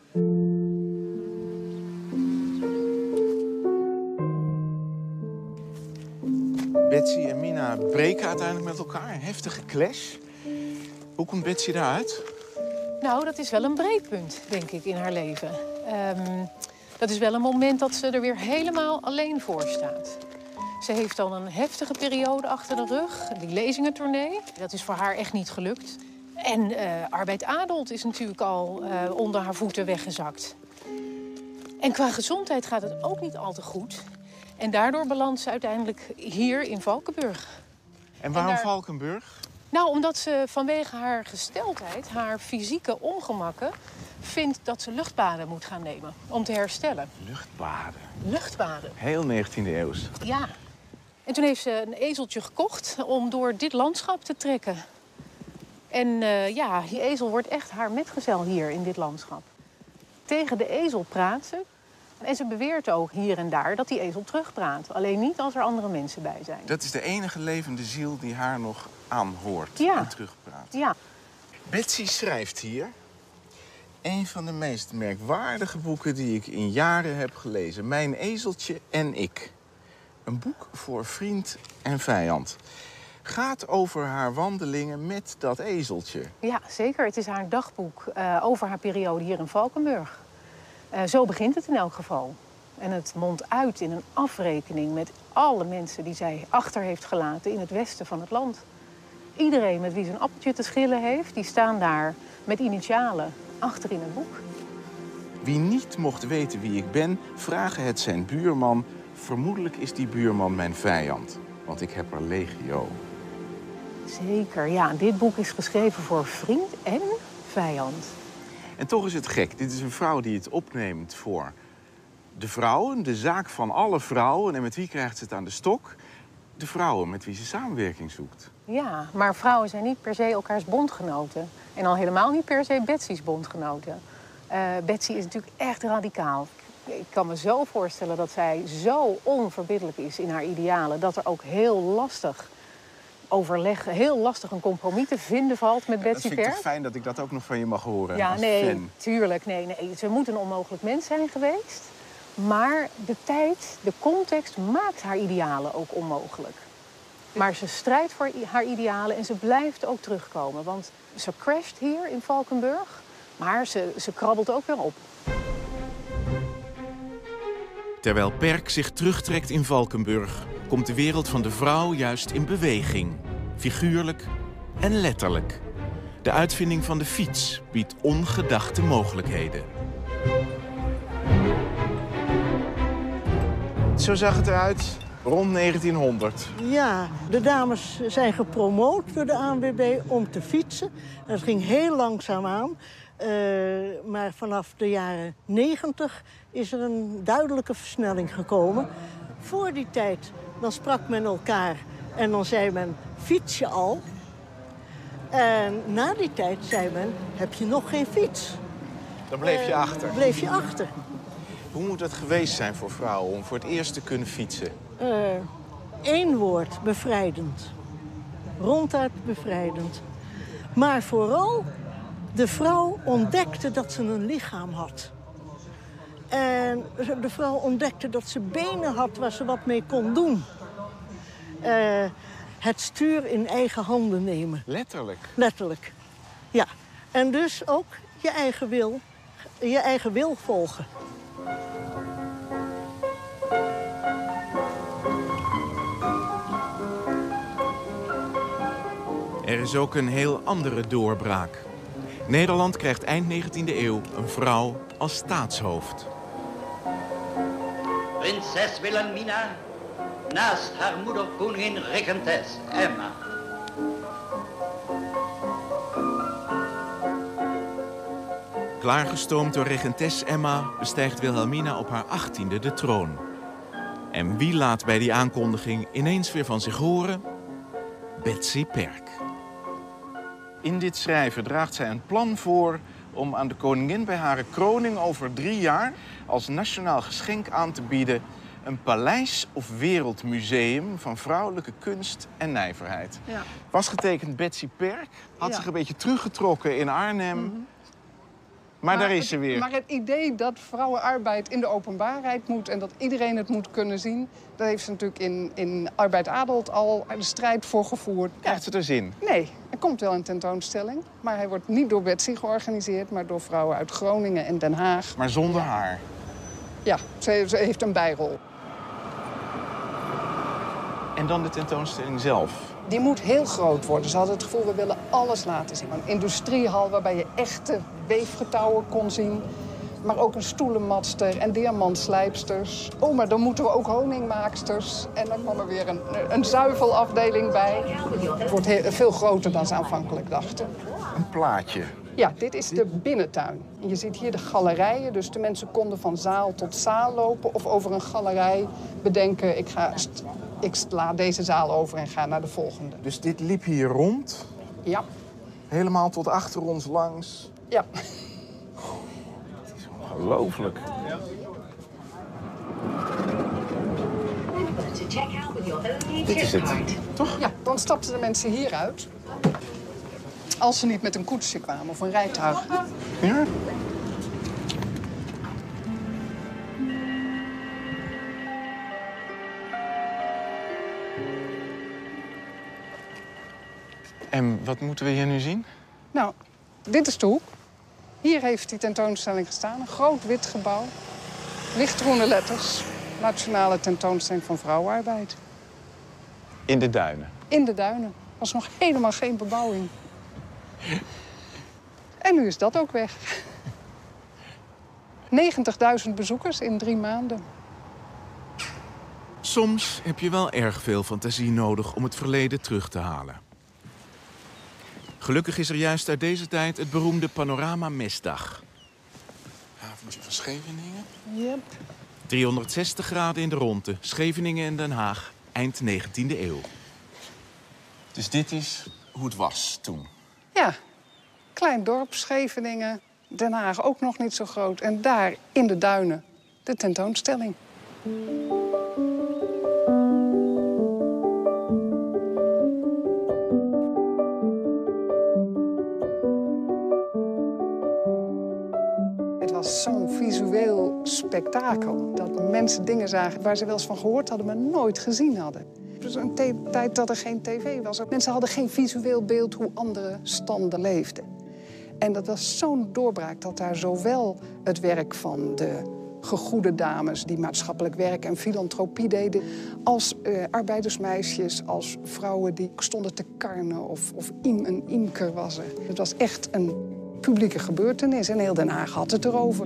Betsy en Mina breken uiteindelijk met elkaar. Een heftige clash. Hoe komt Betsy daaruit? Nou, dat is wel een breekpunt, denk ik, in haar leven. Dat is wel een moment dat ze er weer helemaal alleen voor staat. Ze heeft dan een heftige periode achter de rug, die lezingentournee. Dat is voor haar echt niet gelukt. En Arbeid Adelt is natuurlijk al onder haar voeten weggezakt. En qua gezondheid gaat het ook niet al te goed. En daardoor belandt ze uiteindelijk hier in Valkenburg. En waarom Valkenburg? Nou, omdat ze vanwege haar gesteldheid, haar fysieke ongemakken, vindt dat ze luchtbaden moet gaan nemen om te herstellen. Luchtbaden? Luchtbaden. Heel 19e eeuws. Ja. En toen heeft ze een ezeltje gekocht om door dit landschap te trekken. En ja, die ezel wordt echt haar metgezel hier in dit landschap. Tegen de ezel praat ze. En ze beweert ook hier en daar dat die ezel terugpraat. Alleen niet als er andere mensen bij zijn. Dat is de enige levende ziel die haar nog aanhoort en terugpraat. Ja. Betsy schrijft hier een van de meest merkwaardige boeken die ik in jaren heb gelezen. Mijn ezeltje en ik. Een boek voor vriend en vijand. Gaat over haar wandelingen met dat ezeltje. Ja, zeker. Het is haar dagboek over haar periode hier in Valkenburg. Zo begint het in elk geval. En het mondt uit in een afrekening met alle mensen die zij achter heeft gelaten in het westen van het land. Iedereen met wie ze een appeltje te schillen heeft, die staan daar met initialen achter in het boek. Wie niet mocht weten wie ik ben, vragen het zijn buurman. Vermoedelijk is die buurman mijn vijand, want ik heb er legio. Zeker, ja. Dit boek is geschreven voor vriend en vijand. En toch is het gek. Dit is een vrouw die het opneemt voor de vrouwen, de zaak van alle vrouwen. En met wie krijgt ze het aan de stok? De vrouwen met wie ze samenwerking zoekt. Ja, maar vrouwen zijn niet per se elkaars bondgenoten. En al helemaal niet per se Betsy's bondgenoten. Betsy is natuurlijk echt radicaal. Ik kan me zo voorstellen dat zij zo onverbiddelijk is in haar idealen... dat er ook heel lastig een compromis te vinden valt met Betsy Perk. Dat vind ik toch fijn dat ik dat ook nog van je mag horen. Ja, als nee, fan. tuurlijk. Nee. Ze moet een onmogelijk mens zijn geweest. Maar de tijd, de context maakt haar idealen ook onmogelijk. Maar ze strijdt voor haar idealen en ze blijft ook terugkomen. Want ze crasht hier in Valkenburg, maar ze krabbelt ook weer op. Terwijl Perk zich terugtrekt in Valkenburg, komt de wereld van de vrouw juist in beweging. Figuurlijk en letterlijk. De uitvinding van de fiets biedt ongedachte mogelijkheden. Zo zag het eruit rond 1900. Ja, de dames zijn gepromoot door de ANWB om te fietsen. Dat ging heel langzaam aan. Maar vanaf de jaren 90 is er een duidelijke versnelling gekomen. Voor die tijd dan sprak men elkaar en dan zei men, fiets je al? En na die tijd zei men, heb je nog geen fiets? Dan bleef je achter. Bleef je achter. Hoe moet het geweest zijn voor vrouwen om voor het eerst te kunnen fietsen? 1 woord, bevrijdend. Ronduit bevrijdend. Maar vooral, de vrouw ontdekte dat ze een lichaam had. En de vrouw ontdekte dat ze benen had waar ze wat mee kon doen. Het stuur in eigen handen nemen. Letterlijk? Letterlijk, ja. En dus ook je eigen wil volgen. Er is ook een heel andere doorbraak. Nederland krijgt eind 19e eeuw een vrouw als staatshoofd. Prinses Wilhelmina naast haar moeder koningin regentes Emma. Klaargestoomd door regentes Emma bestijgt Wilhelmina op haar 18e de troon. En wie laat bij die aankondiging ineens weer van zich horen? Betsy Perk. In dit schrijven draagt zij een plan voor om aan de koningin bij haar kroning over 3 jaar als nationaal geschenk aan te bieden een paleis- of wereldmuseum van vrouwelijke kunst en nijverheid. Ja. Was getekend Betsy Perk, had zich een beetje teruggetrokken in Arnhem. Maar daar is ze weer. Maar het idee dat vrouwenarbeid in de openbaarheid moet en dat iedereen het moet kunnen zien, daar heeft ze natuurlijk in Arbeid Adelt al de strijd voor gevoerd. Krijgt ze er zin? Nee, er komt wel een tentoonstelling. Maar hij wordt niet door Betsy georganiseerd, maar door vrouwen uit Groningen en Den Haag. Maar zonder haar? Ja, ze heeft een bijrol. En dan de tentoonstelling zelf? Die moet heel groot worden. Ze hadden het gevoel, we willen alles laten zien. Een industriehal waarbij je echte weefgetouwen kon zien. Maar ook een stoelenmatster en diamantslijpsters. Oh, maar dan moeten we ook honingmaaksters. En dan kwam er weer een zuivelafdeling bij. Het wordt veel groter dan ze aanvankelijk dachten. Een plaatje. Ja, dit is de binnentuin. Je ziet hier de galerijen, dus de mensen konden van zaal tot zaal lopen. Of over een galerij bedenken, ik sla deze zaal over en ga naar de volgende. Dus dit liep hier rond? Ja. Helemaal tot achter ons langs? Ja. Het is ongelooflijk. Dit is het, toch? Ja, dan stapten de mensen hieruit. Als ze niet met een koetsje kwamen of een rijtuig. Ja? En wat moeten we hier nu zien? Nou, dit is de hoek. Hier heeft die tentoonstelling gestaan. Een groot wit gebouw. Lichtgroene letters. Nationale tentoonstelling van vrouwenarbeid. In de duinen? In de duinen. Er was nog helemaal geen bebouwing. En nu is dat ook weg. 90.000 bezoekers in 3 maanden. Soms heb je wel erg veel fantasie nodig om het verleden terug te halen. Gelukkig is er juist uit deze tijd het beroemde Panorama Mesdag. Avondje van Scheveningen. Yep. 360 graden in de ronde, Scheveningen en Den Haag, eind 19e eeuw. Dus dit is hoe het was toen? Ja, klein dorp, Scheveningen, Den Haag ook nog niet zo groot. En daar in de duinen de tentoonstelling. Het was zo'n visueel spektakel dat mensen dingen zagen waar ze wel eens van gehoord hadden, maar nooit gezien hadden. Het was een tijd dat er geen tv was. Mensen hadden geen visueel beeld hoe andere standen leefden. En dat was zo'n doorbraak dat daar zowel het werk van de gegoede dames die maatschappelijk werk en filantropie deden, als arbeidersmeisjes, als vrouwen die stonden te karnen of een imker was er. Het was echt een publieke gebeurtenis en heel Den Haag had het erover.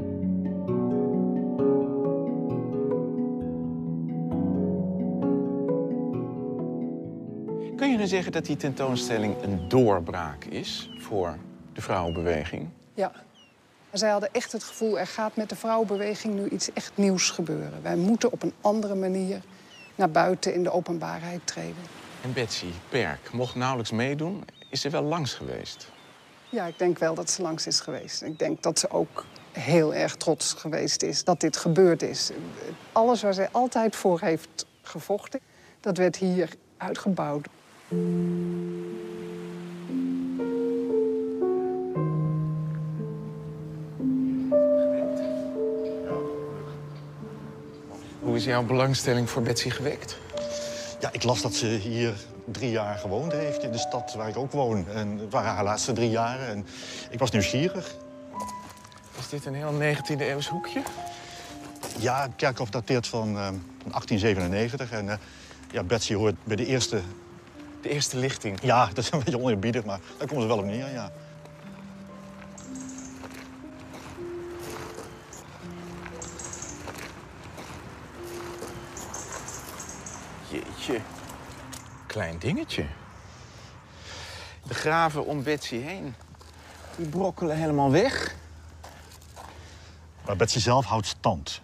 Kun je dan zeggen dat die tentoonstelling een doorbraak is voor de vrouwenbeweging? Ja. Zij hadden echt het gevoel, er gaat met de vrouwenbeweging nu iets echt nieuws gebeuren. Wij moeten op een andere manier naar buiten in de openbaarheid treden. En Betsy Perk mocht nauwelijks meedoen. Is ze wel langs geweest? Ja, ik denk wel dat ze langs is geweest. Ik denk dat ze ook heel erg trots geweest is dat dit gebeurd is. Alles waar zij altijd voor heeft gevochten, dat werd hier uitgebouwd. Hoe is jouw belangstelling voor Betsy gewekt? Ja, ik las dat ze hier 3 jaar gewoond heeft in de stad waar ik ook woon. En het waren haar laatste 3 jaren en ik was nieuwsgierig. Is dit een heel 19e eeuws hoekje? Ja, het kerkhof dateert van 1897 en ja, Betsy hoort bij de eerste... De eerste lichting? Ja, dat is een beetje oneerbiedig, maar daar komt het wel op neer, ja. Jeetje, klein dingetje. De graven om Betsy heen, die brokkelen helemaal weg. Maar Betsy zelf houdt stand.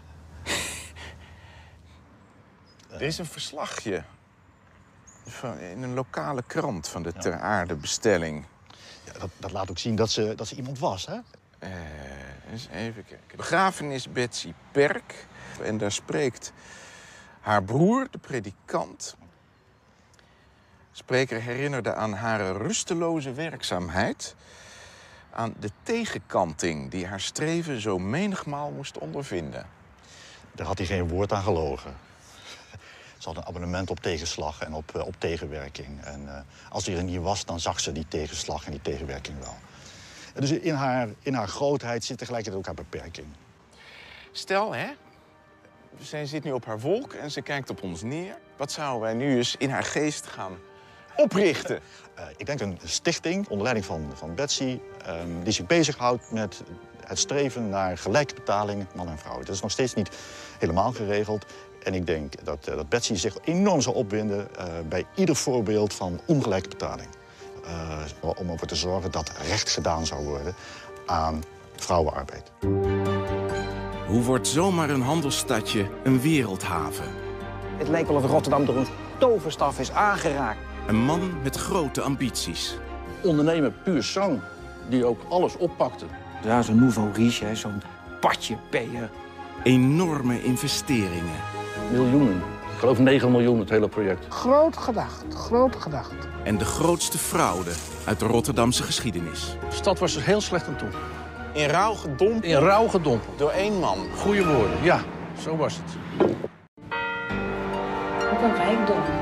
Dit is een verslagje in een lokale krant van de Ter Aarde bestelling. Ja, dat laat ook zien dat ze iemand was, hè? Eens even kijken. Begrafenis Betsy Perk. En daar spreekt haar broer, de predikant. De spreker herinnerde aan haar rusteloze werkzaamheid, aan de tegenkanting die haar streven zo menigmaal moest ondervinden. Daar had hij geen woord aan gelogen. Ze had een abonnement op tegenslag en op tegenwerking. En als hij er niet was, dan zag ze die tegenslag en die tegenwerking wel. En dus in haar grootheid zit tegelijkertijd ook haar beperking. Stel, hè, zij zit nu op haar wolk en ze kijkt op ons neer. Wat zouden wij nu eens in haar geest gaan oprichten? Ik denk een stichting onder leiding van Betsy, die zich bezighoudt met het streven naar gelijke betaling man en vrouw. Dat is nog steeds niet helemaal geregeld. En ik denk dat Betsy zich enorm zal opwinden bij ieder voorbeeld van ongelijke betaling. Om ervoor te zorgen dat recht gedaan zou worden aan vrouwenarbeid. Hoe wordt zomaar een handelsstadje een wereldhaven? Het lijkt wel of Rotterdam door een toverstaf is aangeraakt. Een man met grote ambities. Ondernemer puur sang, die ook alles oppakte. Ja, zo'n nouveau riche, zo'n patje peer. Enorme investeringen. Miljoenen. Ik geloof 9 miljoen het hele project. Groot gedacht, groot gedacht. En de grootste fraude uit de Rotterdamse geschiedenis. De stad was er heel slecht aan toe. In rouw gedompeld? In rouw gedompeld. Door 1 man? Goeie woorden, ja. Zo was het. Wat een rijkdom.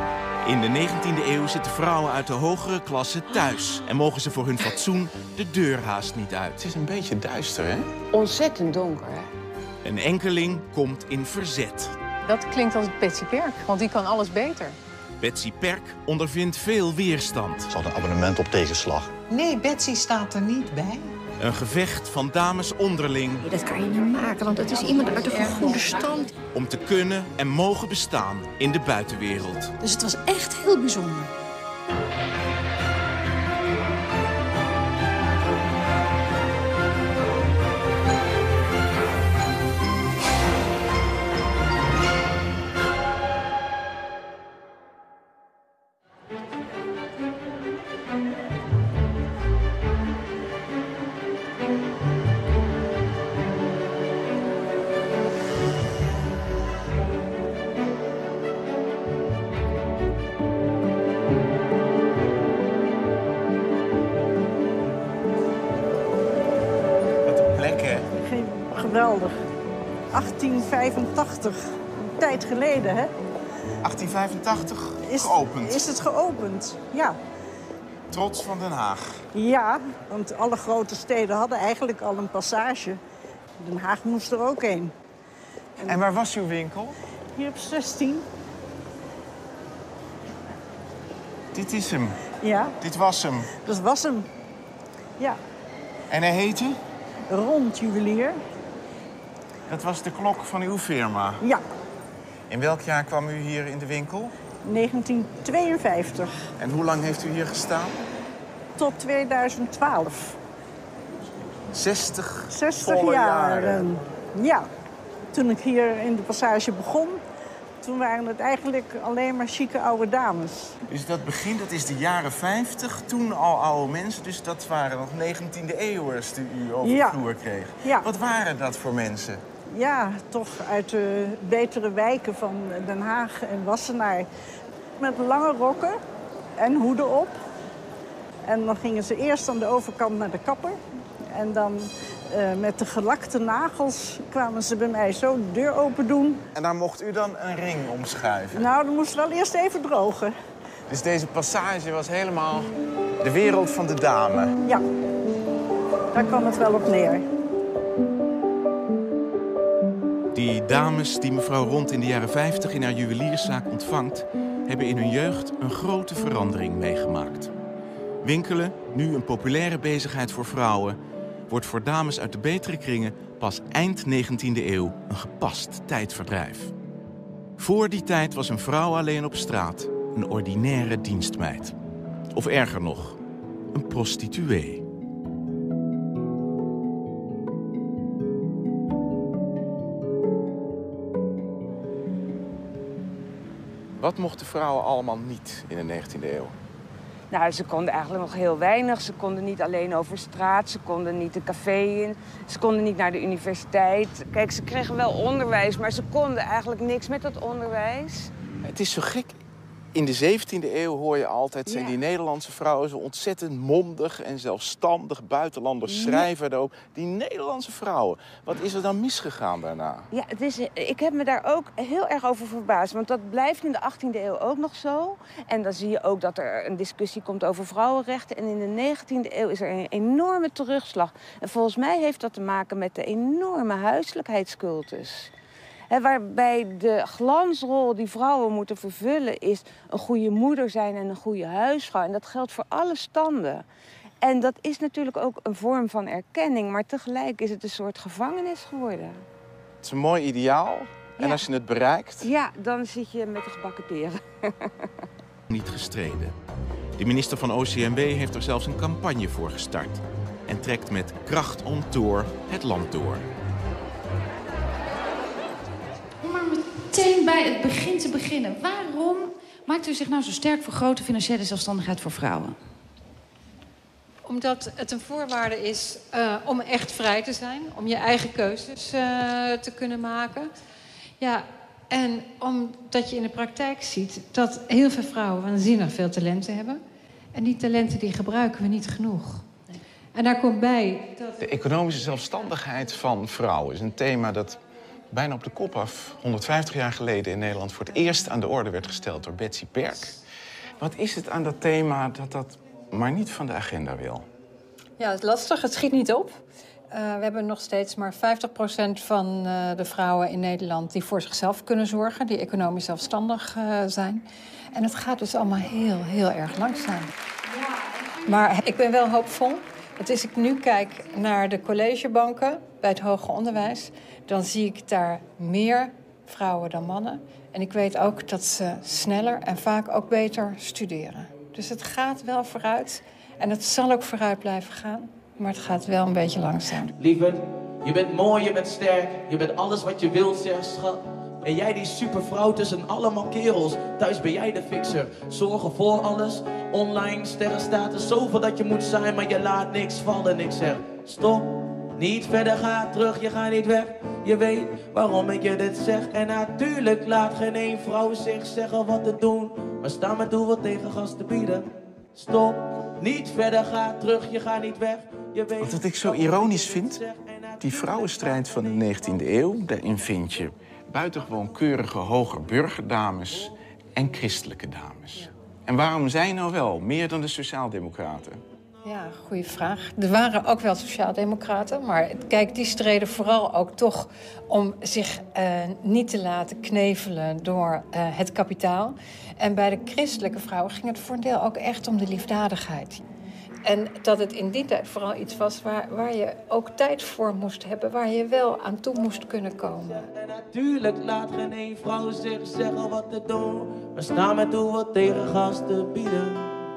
In de 19e eeuw zitten vrouwen uit de hogere klasse thuis en mogen ze voor hun fatsoen de deur haast niet uit. Het is een beetje duister, hè? Ontzettend donker, hè? Een enkeling komt in verzet. Dat klinkt als Betsy Perk, want die kan alles beter. Betsy Perk ondervindt veel weerstand. Ze had een abonnement op tegenslag. Nee, Betsy staat er niet bij. Een gevecht van dames onderling. Nee, dat kan je niet maken, want het is iemand uit een goede stand. Om te kunnen en mogen bestaan in de buitenwereld. Dus het was echt heel bijzonder. Geweldig. 1885. Een tijd geleden, hè? 1885 geopend. Is het geopend, ja. Trots van Den Haag. Ja, want alle grote steden hadden eigenlijk al een passage. Den Haag moest er ook een. En waar was uw winkel? Hier op 16. Dit is hem. Ja. Dit was hem. Dat was hem. Ja. En hij heette? Rond Juwelier. Dat was de klok van uw firma? Ja. In welk jaar kwam u hier in de winkel? 1952. En hoe lang heeft u hier gestaan? Tot 2012. 60 volle jaren. Ja. Toen ik hier in de passage begon, toen waren het eigenlijk alleen maar chique oude dames. Dus dat begin, dat is de jaren 50, toen al oude mensen. Dus dat waren nog 19e eeuwers die u over de vloer kreeg. Ja. Wat waren dat voor mensen? Ja, toch uit de betere wijken van Den Haag en Wassenaar. Met lange rokken en hoeden op. En dan gingen ze eerst aan de overkant naar de kapper. En dan met de gelakte nagels kwamen ze bij mij zo de deur open doen. En daar mocht u dan een ring omschuiven? Nou, dat moest wel eerst even drogen. Dus deze passage was helemaal de wereld van de dame? Ja, daar kwam het wel op neer. Die dames die mevrouw Rond in de jaren 50 in haar juwelierszaak ontvangt, hebben in hun jeugd een grote verandering meegemaakt. Winkelen, nu een populaire bezigheid voor vrouwen, wordt voor dames uit de betere kringen pas eind 19e eeuw een gepast tijdverdrijf. Voor die tijd was een vrouw alleen op straat een ordinaire dienstmeid. Of erger nog, een prostituee. Wat mochten vrouwen allemaal niet in de 19e eeuw? Nou, ze konden eigenlijk nog heel weinig. Ze konden niet alleen over straat, ze konden niet een café in. Ze konden niet naar de universiteit. Kijk, ze kregen wel onderwijs, maar ze konden eigenlijk niks met dat onderwijs. Het is zo gek. In de 17e eeuw hoor je altijd, zijn die Nederlandse vrouwen zo ontzettend mondig en zelfstandig. Buitenlanders schrijven erop. Die Nederlandse vrouwen, wat is er dan misgegaan daarna? Ja, ik heb me daar ook heel erg over verbaasd. Want dat blijft in de 18e eeuw ook nog zo. En dan zie je ook dat er een discussie komt over vrouwenrechten. En in de 19e eeuw is er een enorme terugslag. En volgens mij heeft dat te maken met de enorme huiselijkheidscultus. Waarbij de glansrol die vrouwen moeten vervullen is een goede moeder zijn en een goede huisvrouw. En dat geldt voor alle standen. En dat is natuurlijk ook een vorm van erkenning, maar tegelijk is het een soort gevangenis geworden. Het is een mooi ideaal. En als je het bereikt... Ja, dan zit je met de gebakken peren. Niet gestreden. De minister van OCMW heeft er zelfs een campagne voor gestart. En trekt met kracht on tour het land door. Meteen bij het begin te beginnen. Waarom maakt u zich nou zo sterk voor grote financiële zelfstandigheid voor vrouwen? Omdat het een voorwaarde is om echt vrij te zijn. Om je eigen keuzes te kunnen maken. Ja, en omdat je in de praktijk ziet dat heel veel vrouwen waanzinnig veel talenten hebben. En die talenten die gebruiken we niet genoeg. En daar komt bij dat... De economische zelfstandigheid van vrouwen is een thema dat bijna op de kop af 150 jaar geleden in Nederland voor het eerst aan de orde werd gesteld door Betsy Perk. Wat is het aan dat thema dat maar niet van de agenda wil? Ja, het is lastig. Het schiet niet op. We hebben nog steeds maar 50% van de vrouwen in Nederland die voor zichzelf kunnen zorgen, die economisch zelfstandig zijn. En het gaat dus allemaal heel erg langzaam. Maar ik ben wel hoopvol. Want als ik nu kijk naar de collegebanken bij het hoger onderwijs, dan zie ik daar meer vrouwen dan mannen. En ik weet ook dat ze sneller en vaak ook beter studeren. Dus het gaat wel vooruit. En het zal ook vooruit blijven gaan. Maar het gaat wel een beetje langzaam. Lieverd, je bent mooi, je bent sterk. Je bent alles wat je wilt, zeg schat. En jij die supervrouw tussen allemaal kerels. Thuis ben jij de fixer. Zorgen voor alles. Online, sterrenstatus. Zoveel dat je moet zijn, maar je laat niks vallen. Ik zeg, stop. Niet verder, ga terug, je gaat niet weg. Je weet waarom ik je dit zeg. En natuurlijk laat geen één vrouw zich zeggen wat te doen. Maar sta met doel wat tegen gas te bieden. Stop. Niet verder, ga terug, je gaat niet weg. Je weet Wat ik zo ironisch vind, die vrouwenstrijd van de 19e eeuw, daarin vind je buitengewoon keurige hoger burgerdames en christelijke dames. En waarom zij nou wel, meer dan de sociaaldemocraten? Ja, goede vraag. Er waren ook wel sociaaldemocraten, maar kijk, die streden vooral ook toch om zich niet te laten knevelen door het kapitaal. En bij de christelijke vrouwen ging het voor een deel ook echt om de liefdadigheid. En dat het in die tijd vooral iets was waar je ook tijd voor moest hebben, waar je wel aan toe moest kunnen komen. En natuurlijk laat geen één vrouw zich zeggen wat te doen. Maar sta met doel wat tegen gas te bieden.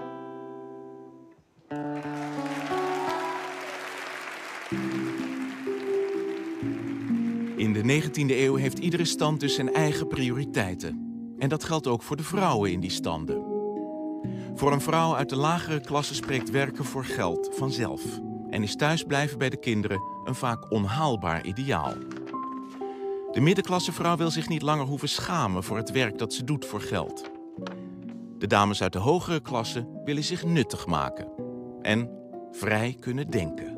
In de 19e eeuw heeft iedere stand dus zijn eigen prioriteiten. En dat geldt ook voor de vrouwen in die standen. Voor een vrouw uit de lagere klasse spreekt werken voor geld vanzelf. En is thuisblijven bij de kinderen een vaak onhaalbaar ideaal. De middenklassevrouw wil zich niet langer hoeven schamen voor het werk dat ze doet voor geld. De dames uit de hogere klasse willen zich nuttig maken. En vrij kunnen denken.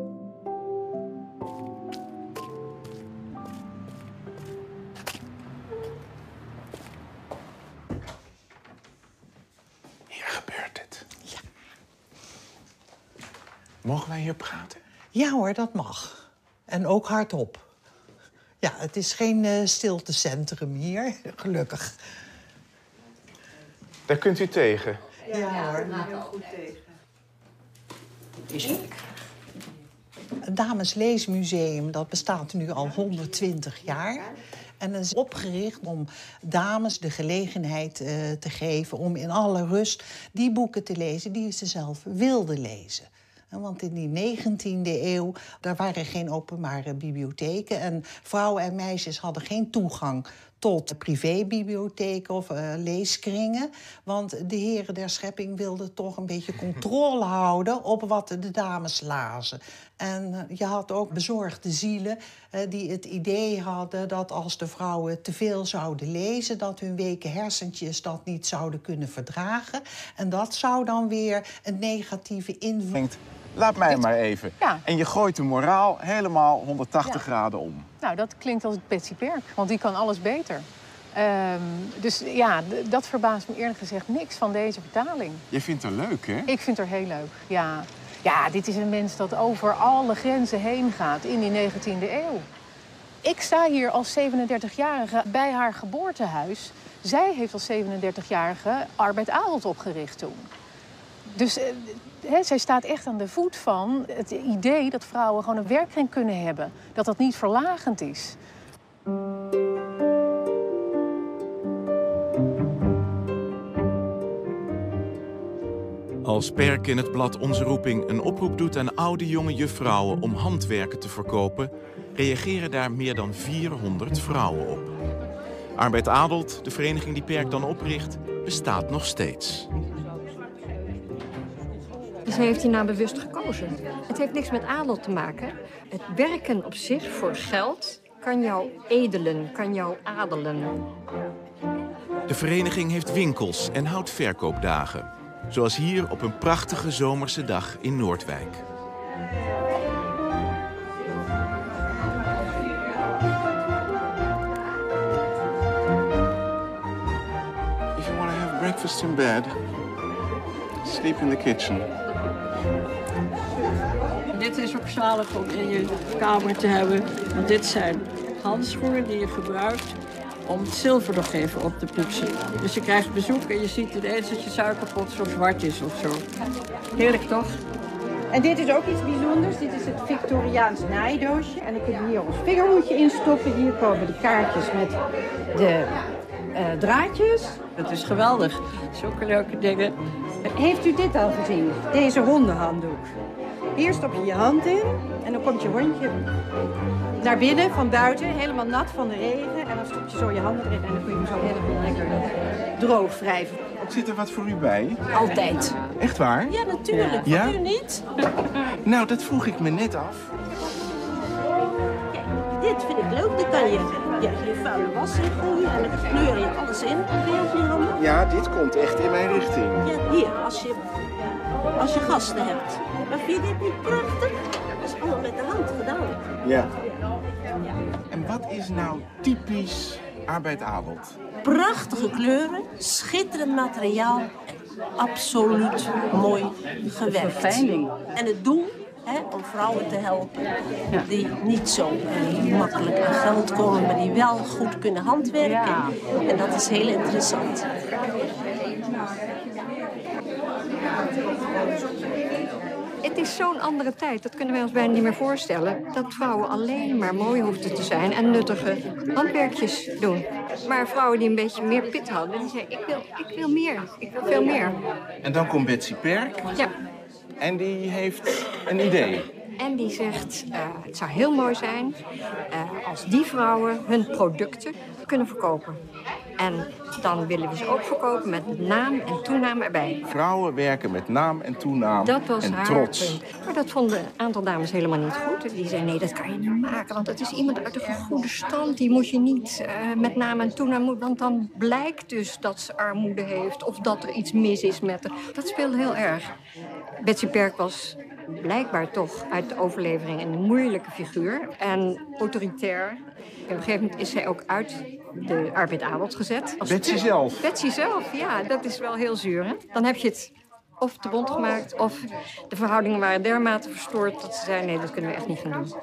Mogen wij hier praten? Ja hoor, dat mag. En ook hardop. Ja, het is geen stiltecentrum hier, gelukkig. Daar kunt u tegen. Ja hoor, heel goed tegen. Het Damesleesmuseum, dat bestaat nu al 120 jaar. En dat is opgericht om dames de gelegenheid te geven om in alle rust die boeken te lezen die ze zelf wilden lezen. Want in die 19e eeuw, daar waren geen openbare bibliotheken. En vrouwen en meisjes hadden geen toegang tot privébibliotheken of leeskringen. Want de heren der schepping wilden toch een beetje controle houden op wat de dames lazen. En je had ook bezorgde zielen die het idee hadden dat als de vrouwen te veel zouden lezen, dat hun weke hersentjes dat niet zouden kunnen verdragen. En dat zou dan weer een negatieve invloed. Laat mij maar even. Ja. En je gooit de moraal helemaal 180 graden om. Nou, dat klinkt als Betsy Perk, want die kan alles beter. Dus ja, dat verbaast me eerlijk gezegd niks van deze vertaling. Je vindt haar leuk, hè? Ik vind haar heel leuk, ja. Ja, dit is een mens dat over alle grenzen heen gaat in die 19e eeuw. Ik sta hier als 37-jarige bij haar geboortehuis. Zij heeft als 37-jarige Arbeid Adelt opgericht toen. Dus zij staat echt aan de voet van het idee dat vrouwen gewoon een werkkring kunnen hebben. Dat dat niet verlagend is. Als Perk in het blad Onze Roeping een oproep doet aan oude jonge juffrouwen om handwerken te verkopen, reageren daar meer dan 400 vrouwen op. Arbeid Adelt, de vereniging die Perk dan opricht, bestaat nog steeds. Ze heeft die naam bewust gekozen. Het heeft niks met adel te maken. Het werken op zich voor geld kan jou edelen, kan jou adelen. De vereniging heeft winkels en houdt verkoopdagen. Zoals hier op een prachtige zomerse dag in Noordwijk. If you want to have breakfast in bed, sleep in the kitchen. Dit is ook zalig om in je kamer te hebben. Want dit zijn handschoenen die je gebruikt om het zilver nog even op te poetsen. Dus je krijgt bezoek en je ziet ineens dat je suikerpot zo zwart is of zo. Heerlijk toch? En dit is ook iets bijzonders. Dit is het Victoriaans naaidoosje. En dan kun je hier ons vingerhoedje in stoppen. Hier komen de kaartjes met de draadjes. Dat is geweldig. Zulke leuke dingen. Heeft u dit al gezien? Deze hondenhanddoek. Hier stop je je hand in en dan komt je hondje naar binnen van buiten, helemaal nat van de regen. En dan stop je zo je handen erin en dan kun je hem zo helemaal lekker droog wrijven. Zit er wat voor u bij? Altijd. Echt waar? Ja, natuurlijk. Ja? Voor u niet? Nou, dat vroeg ik me net af. Dit vind ik leuk. Dan kan je vuile was in gooien en dan kleur je alles in. Op je handen. Ja, dit komt echt in mijn richting. Ja, hier, als je gasten hebt. Maar vind je dit niet prachtig? Dat is allemaal met de hand gedaan. Ja. En wat is nou typisch Arbeid Adelt? Prachtige kleuren, schitterend materiaal en absoluut mooi gewerkt. Verfijning. En het doel, om vrouwen te helpen die niet zo makkelijk aan geld komen, maar die wel goed kunnen handwerken. Ja. En dat is heel interessant. Het is zo'n andere tijd, dat kunnen wij ons bijna niet meer voorstellen. Dat vrouwen alleen maar mooi hoefden te zijn en nuttige handwerkjes doen. Maar vrouwen die een beetje meer pit hadden, die zeiden, ik wil meer, ik wil veel meer. En dan komt Betsy Perk. Ja. En die heeft een idee. En die zegt, het zou heel mooi zijn als die vrouwen hun producten kunnen verkopen. En dan willen we ze ook verkopen met naam en toenaam erbij. Vrouwen werken met naam en toenaam dat was en haar trots. Punt. Maar dat vonden een aantal dames helemaal niet goed. Die zeiden, nee, dat kan je niet maken, want het is iemand uit een goede stand. Die moet je niet met naam en toenaam, want dan blijkt dus dat ze armoede heeft of dat er iets mis is met haar. Dat speelde heel erg. Betsy Perk was blijkbaar toch uit de overlevering een moeilijke figuur en autoritair. Op een gegeven moment is zij ook uit de Arbeid Adelt gezet. Betsy zelf? Betsy zelf, ja. Dat is wel heel zuur, hè? Dan heb je het of te bond gemaakt of de verhoudingen waren dermate verstoord dat ze zei, nee, dat kunnen we echt niet gaan doen.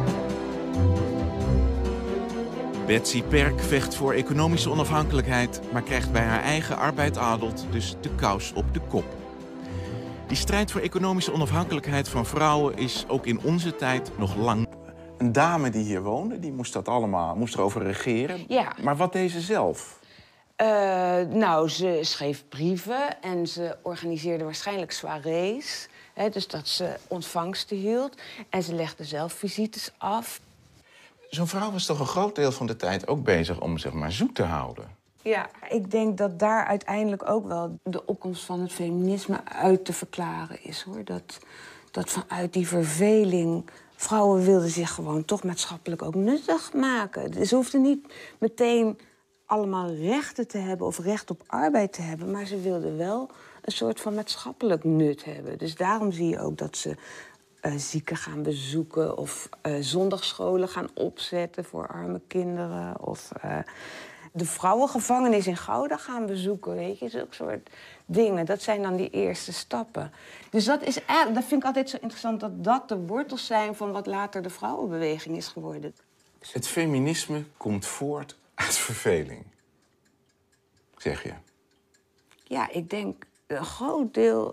Betsy Perk vecht voor economische onafhankelijkheid, maar krijgt bij haar eigen Arbeid Adelt dus de kous op de kop. Die strijd voor economische onafhankelijkheid van vrouwen is ook in onze tijd nog lang. Een dame die hier woonde, die moest erover regeren. Ja. Maar wat deed ze zelf? Nou, ze schreef brieven en ze organiseerde waarschijnlijk soirées. Dus dat ze ontvangsten hield. En ze legde zelf visites af. Zo'n vrouw was toch een groot deel van de tijd ook bezig om zeg maar zoet te houden? Ja, ik denk dat daar uiteindelijk ook wel de opkomst van het feminisme uit te verklaren is, hoor. Dat vanuit die verveling vrouwen wilden zich gewoon toch maatschappelijk ook nuttig maken. Ze hoefden niet meteen allemaal rechten te hebben of recht op arbeid te hebben, maar ze wilden wel een soort van maatschappelijk nut hebben. Dus daarom zie je ook dat ze zieken gaan bezoeken of zondagsscholen gaan opzetten voor arme kinderen of de vrouwengevangenis in Gouda gaan bezoeken, weet je, zulke soort dingen. Dat zijn dan die eerste stappen. Dus dat vind ik altijd zo interessant, dat de wortels zijn van wat later de vrouwenbeweging is geworden. Het feminisme komt voort uit verveling, zeg je? Ja, ik denk een groot deel,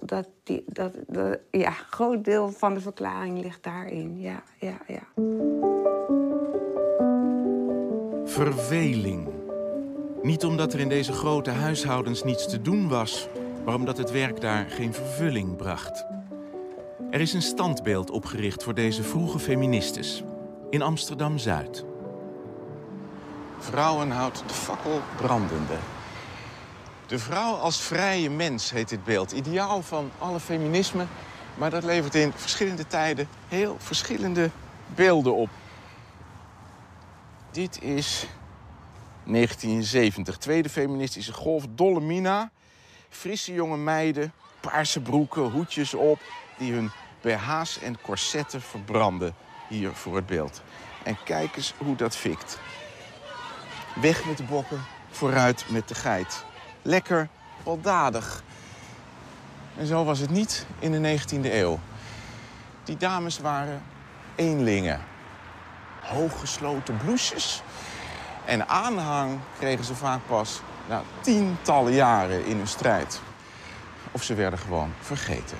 groot deel van de verklaring ligt daarin. Ja. Verveling. Niet omdat er in deze grote huishoudens niets te doen was, maar omdat het werk daar geen vervulling bracht. Er is een standbeeld opgericht voor deze vroege feministes in Amsterdam-Zuid. Vrouwen houdt de fakkel brandende. De vrouw als vrije mens heet dit beeld. Ideaal van alle feminisme, maar dat levert in verschillende tijden heel verschillende beelden op. Dit is 1970, tweede feministische golf, dolle Mina. Frisse jonge meiden, paarse broeken, hoedjes op, die hun BH's en corsetten verbranden hier voor het beeld. En kijk eens hoe dat fikt. Weg met de bokken, vooruit met de geit. Lekker, baldadig. En zo was het niet in de 19e eeuw. Die dames waren eenlingen. Hooggesloten blouses. En aanhang kregen ze vaak pas na tientallen jaren in hun strijd. Of ze werden gewoon vergeten.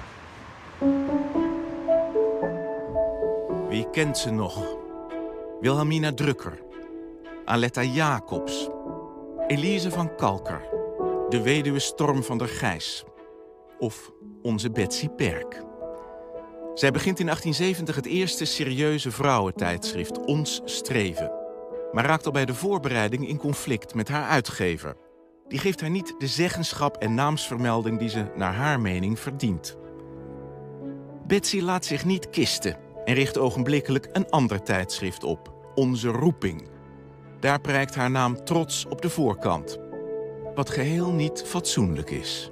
Wie kent ze nog? Wilhelmina Drucker, Aletta Jacobs, Elise van Kalker, de weduwe Storm van der Gijs of onze Betsy Perk. Zij begint in 1870 het eerste serieuze vrouwentijdschrift, Ons Streven, maar raakt al bij de voorbereiding in conflict met haar uitgever. Die geeft haar niet de zeggenschap en naamsvermelding die ze naar haar mening verdient. Betsy laat zich niet kisten en richt ogenblikkelijk een ander tijdschrift op, Onze Roeping. Daar prijkt haar naam trots op de voorkant, wat geheel niet fatsoenlijk is.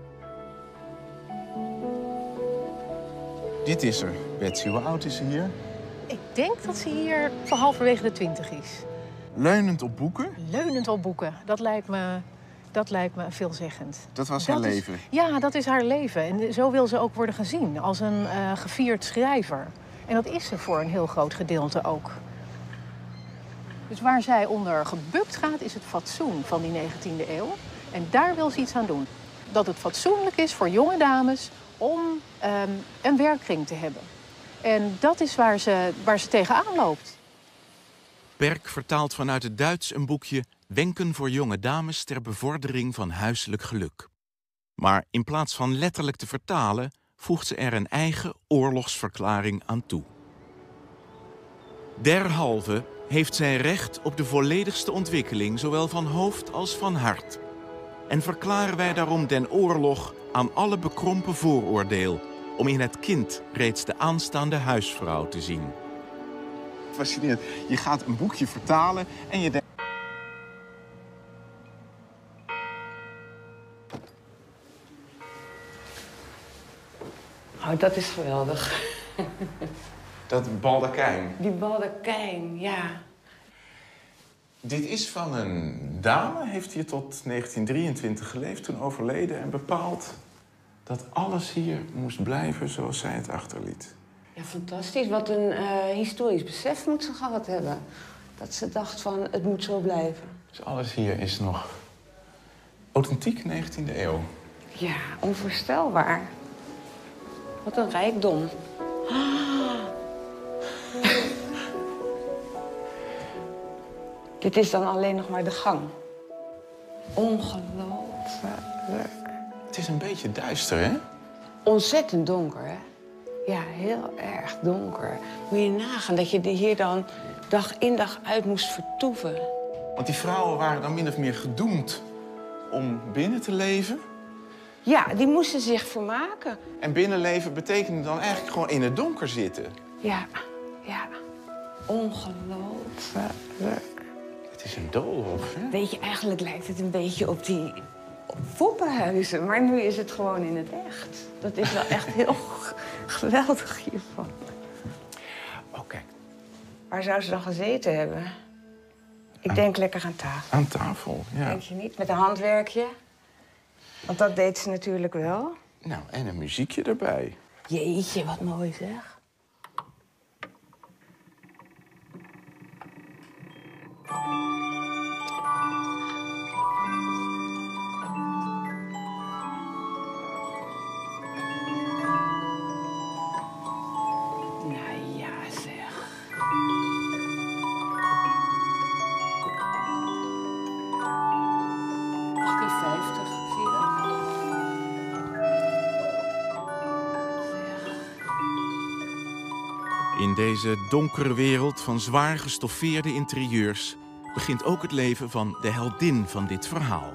Dit is er. Betsy, hoe oud is ze hier? Ik denk dat ze hier van halverwege de 20 is. Leunend op boeken? Leunend op boeken, dat lijkt me veelzeggend. Dat was haar leven? Ja, dat is haar leven. En zo wil ze ook worden gezien, als een gevierd schrijver. En dat is ze voor een heel groot gedeelte ook. Dus waar zij onder gebukt gaat, is het fatsoen van die 19e eeuw. En daar wil ze iets aan doen. Dat het fatsoenlijk is voor jonge dames om een werkkring te hebben. En dat is waar ze tegenaan loopt. Perk vertaalt vanuit het Duits een boekje Wenken voor jonge dames ter bevordering van huiselijk geluk. Maar in plaats van letterlijk te vertalen, voegt ze er een eigen oorlogsverklaring aan toe. Derhalve heeft zij recht op de volledigste ontwikkeling, zowel van hoofd als van hart. En verklaren wij daarom den oorlog aan alle bekrompen vooroordeel, om in het kind reeds de aanstaande huisvrouw te zien. Fascinerend. Je gaat een boekje vertalen en je denkt... Oh, dat is geweldig. Dat baldakijn. Die baldakijn, ja. Dit is van een dame, heeft hier tot 1923 geleefd, toen overleden en bepaald dat alles hier moest blijven zoals zij het achterliet. Ja, fantastisch. Wat een historisch besef moet ze gehad hebben. Dat ze dacht van, het moet zo blijven. Dus alles hier is nog authentiek 19e eeuw. Ja, onvoorstelbaar. Wat een rijkdom. Dit is dan alleen nog maar de gang. Ongelooflijk. Het is een beetje duister, hè? Ontzettend donker, hè? Ja, heel erg donker. Moet je nagaan dat je hier dan dag in dag uit moest vertoeven. Want die vrouwen waren dan min of meer gedoemd om binnen te leven. Ja, die moesten zich vermaken. En binnenleven betekende dan eigenlijk gewoon in het donker zitten. Ja, ja. Ongelooflijk. Het is een doolhof, hè? Weet je, eigenlijk lijkt het een beetje op die poppenhuizen. Maar nu is het gewoon in het echt. Dat is wel echt heel geweldig hiervan. Oh, kijk. Waar zou ze dan gezeten hebben? Ik denk lekker aan tafel. Aan tafel, ja. Denk je niet? Met een handwerkje? Want dat deed ze natuurlijk wel. Nou, en een muziekje erbij. Jeetje, wat mooi zeg. Nou ja, zeg. In deze donkere wereld van zwaar gestoffeerde interieurs begint ook het leven van de heldin van dit verhaal.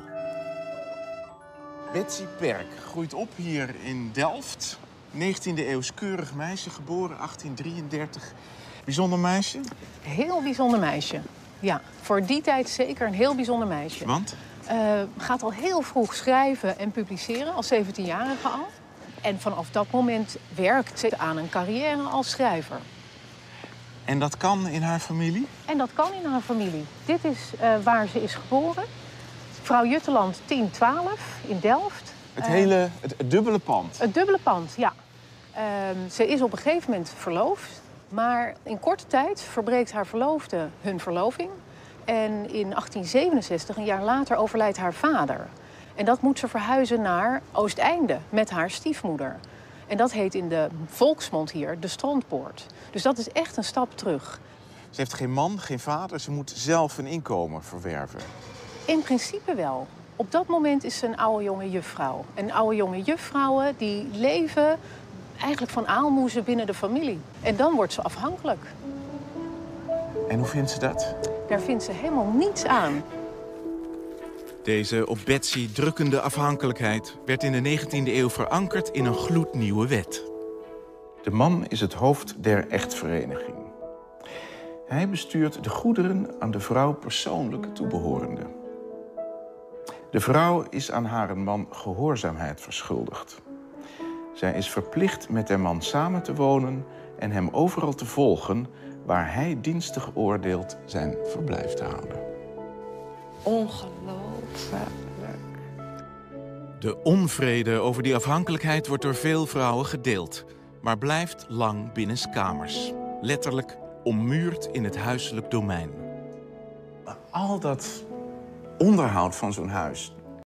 Betsy Perk groeit op hier in Delft. 19e eeuws keurig meisje, geboren 1833. Bijzonder meisje? Heel bijzonder meisje. Ja, voor die tijd zeker een heel bijzonder meisje. Want? Gaat al heel vroeg schrijven en publiceren, als 17-jarige al. En vanaf dat moment werkt ze aan een carrière als schrijver. En dat kan in haar familie? En dat kan in haar familie. Dit is waar ze is geboren. Vrouw Jutteland 1012 in Delft. Het dubbele pand. Het dubbele pand, ja. Ze is op een gegeven moment verloofd. Maar in korte tijd verbreekt haar verloofde hun verloving. En in 1867, een jaar later, overlijdt haar vader. En dat moet ze verhuizen naar Oosteinde met haar stiefmoeder. En dat heet in de volksmond hier de Strandpoort. Dus dat is echt een stap terug. Ze heeft geen man, geen vader. Ze moet zelf een inkomen verwerven. In principe wel. Op dat moment is ze een oude jonge juffrouw. En oude jonge juffrouwen die leven eigenlijk van aalmoezen binnen de familie. En dan wordt ze afhankelijk. En hoe vindt ze dat? Daar vindt ze helemaal niets aan. Deze op Betsy drukkende afhankelijkheid werd in de 19e eeuw verankerd in een gloednieuwe wet. De man is het hoofd der echtvereniging. Hij bestuurt de goederen aan de vrouw persoonlijk toebehorende. De vrouw is aan haar man gehoorzaamheid verschuldigd. Zij is verplicht met haar man samen te wonen en hem overal te volgen waar hij dienstig oordeelt zijn verblijf te houden. Ongelooflijk. De onvrede over die afhankelijkheid wordt door veel vrouwen gedeeld, maar blijft lang binnenskamers. Letterlijk ommuurd in het huiselijk domein. Al dat onderhoud van zo'n huis,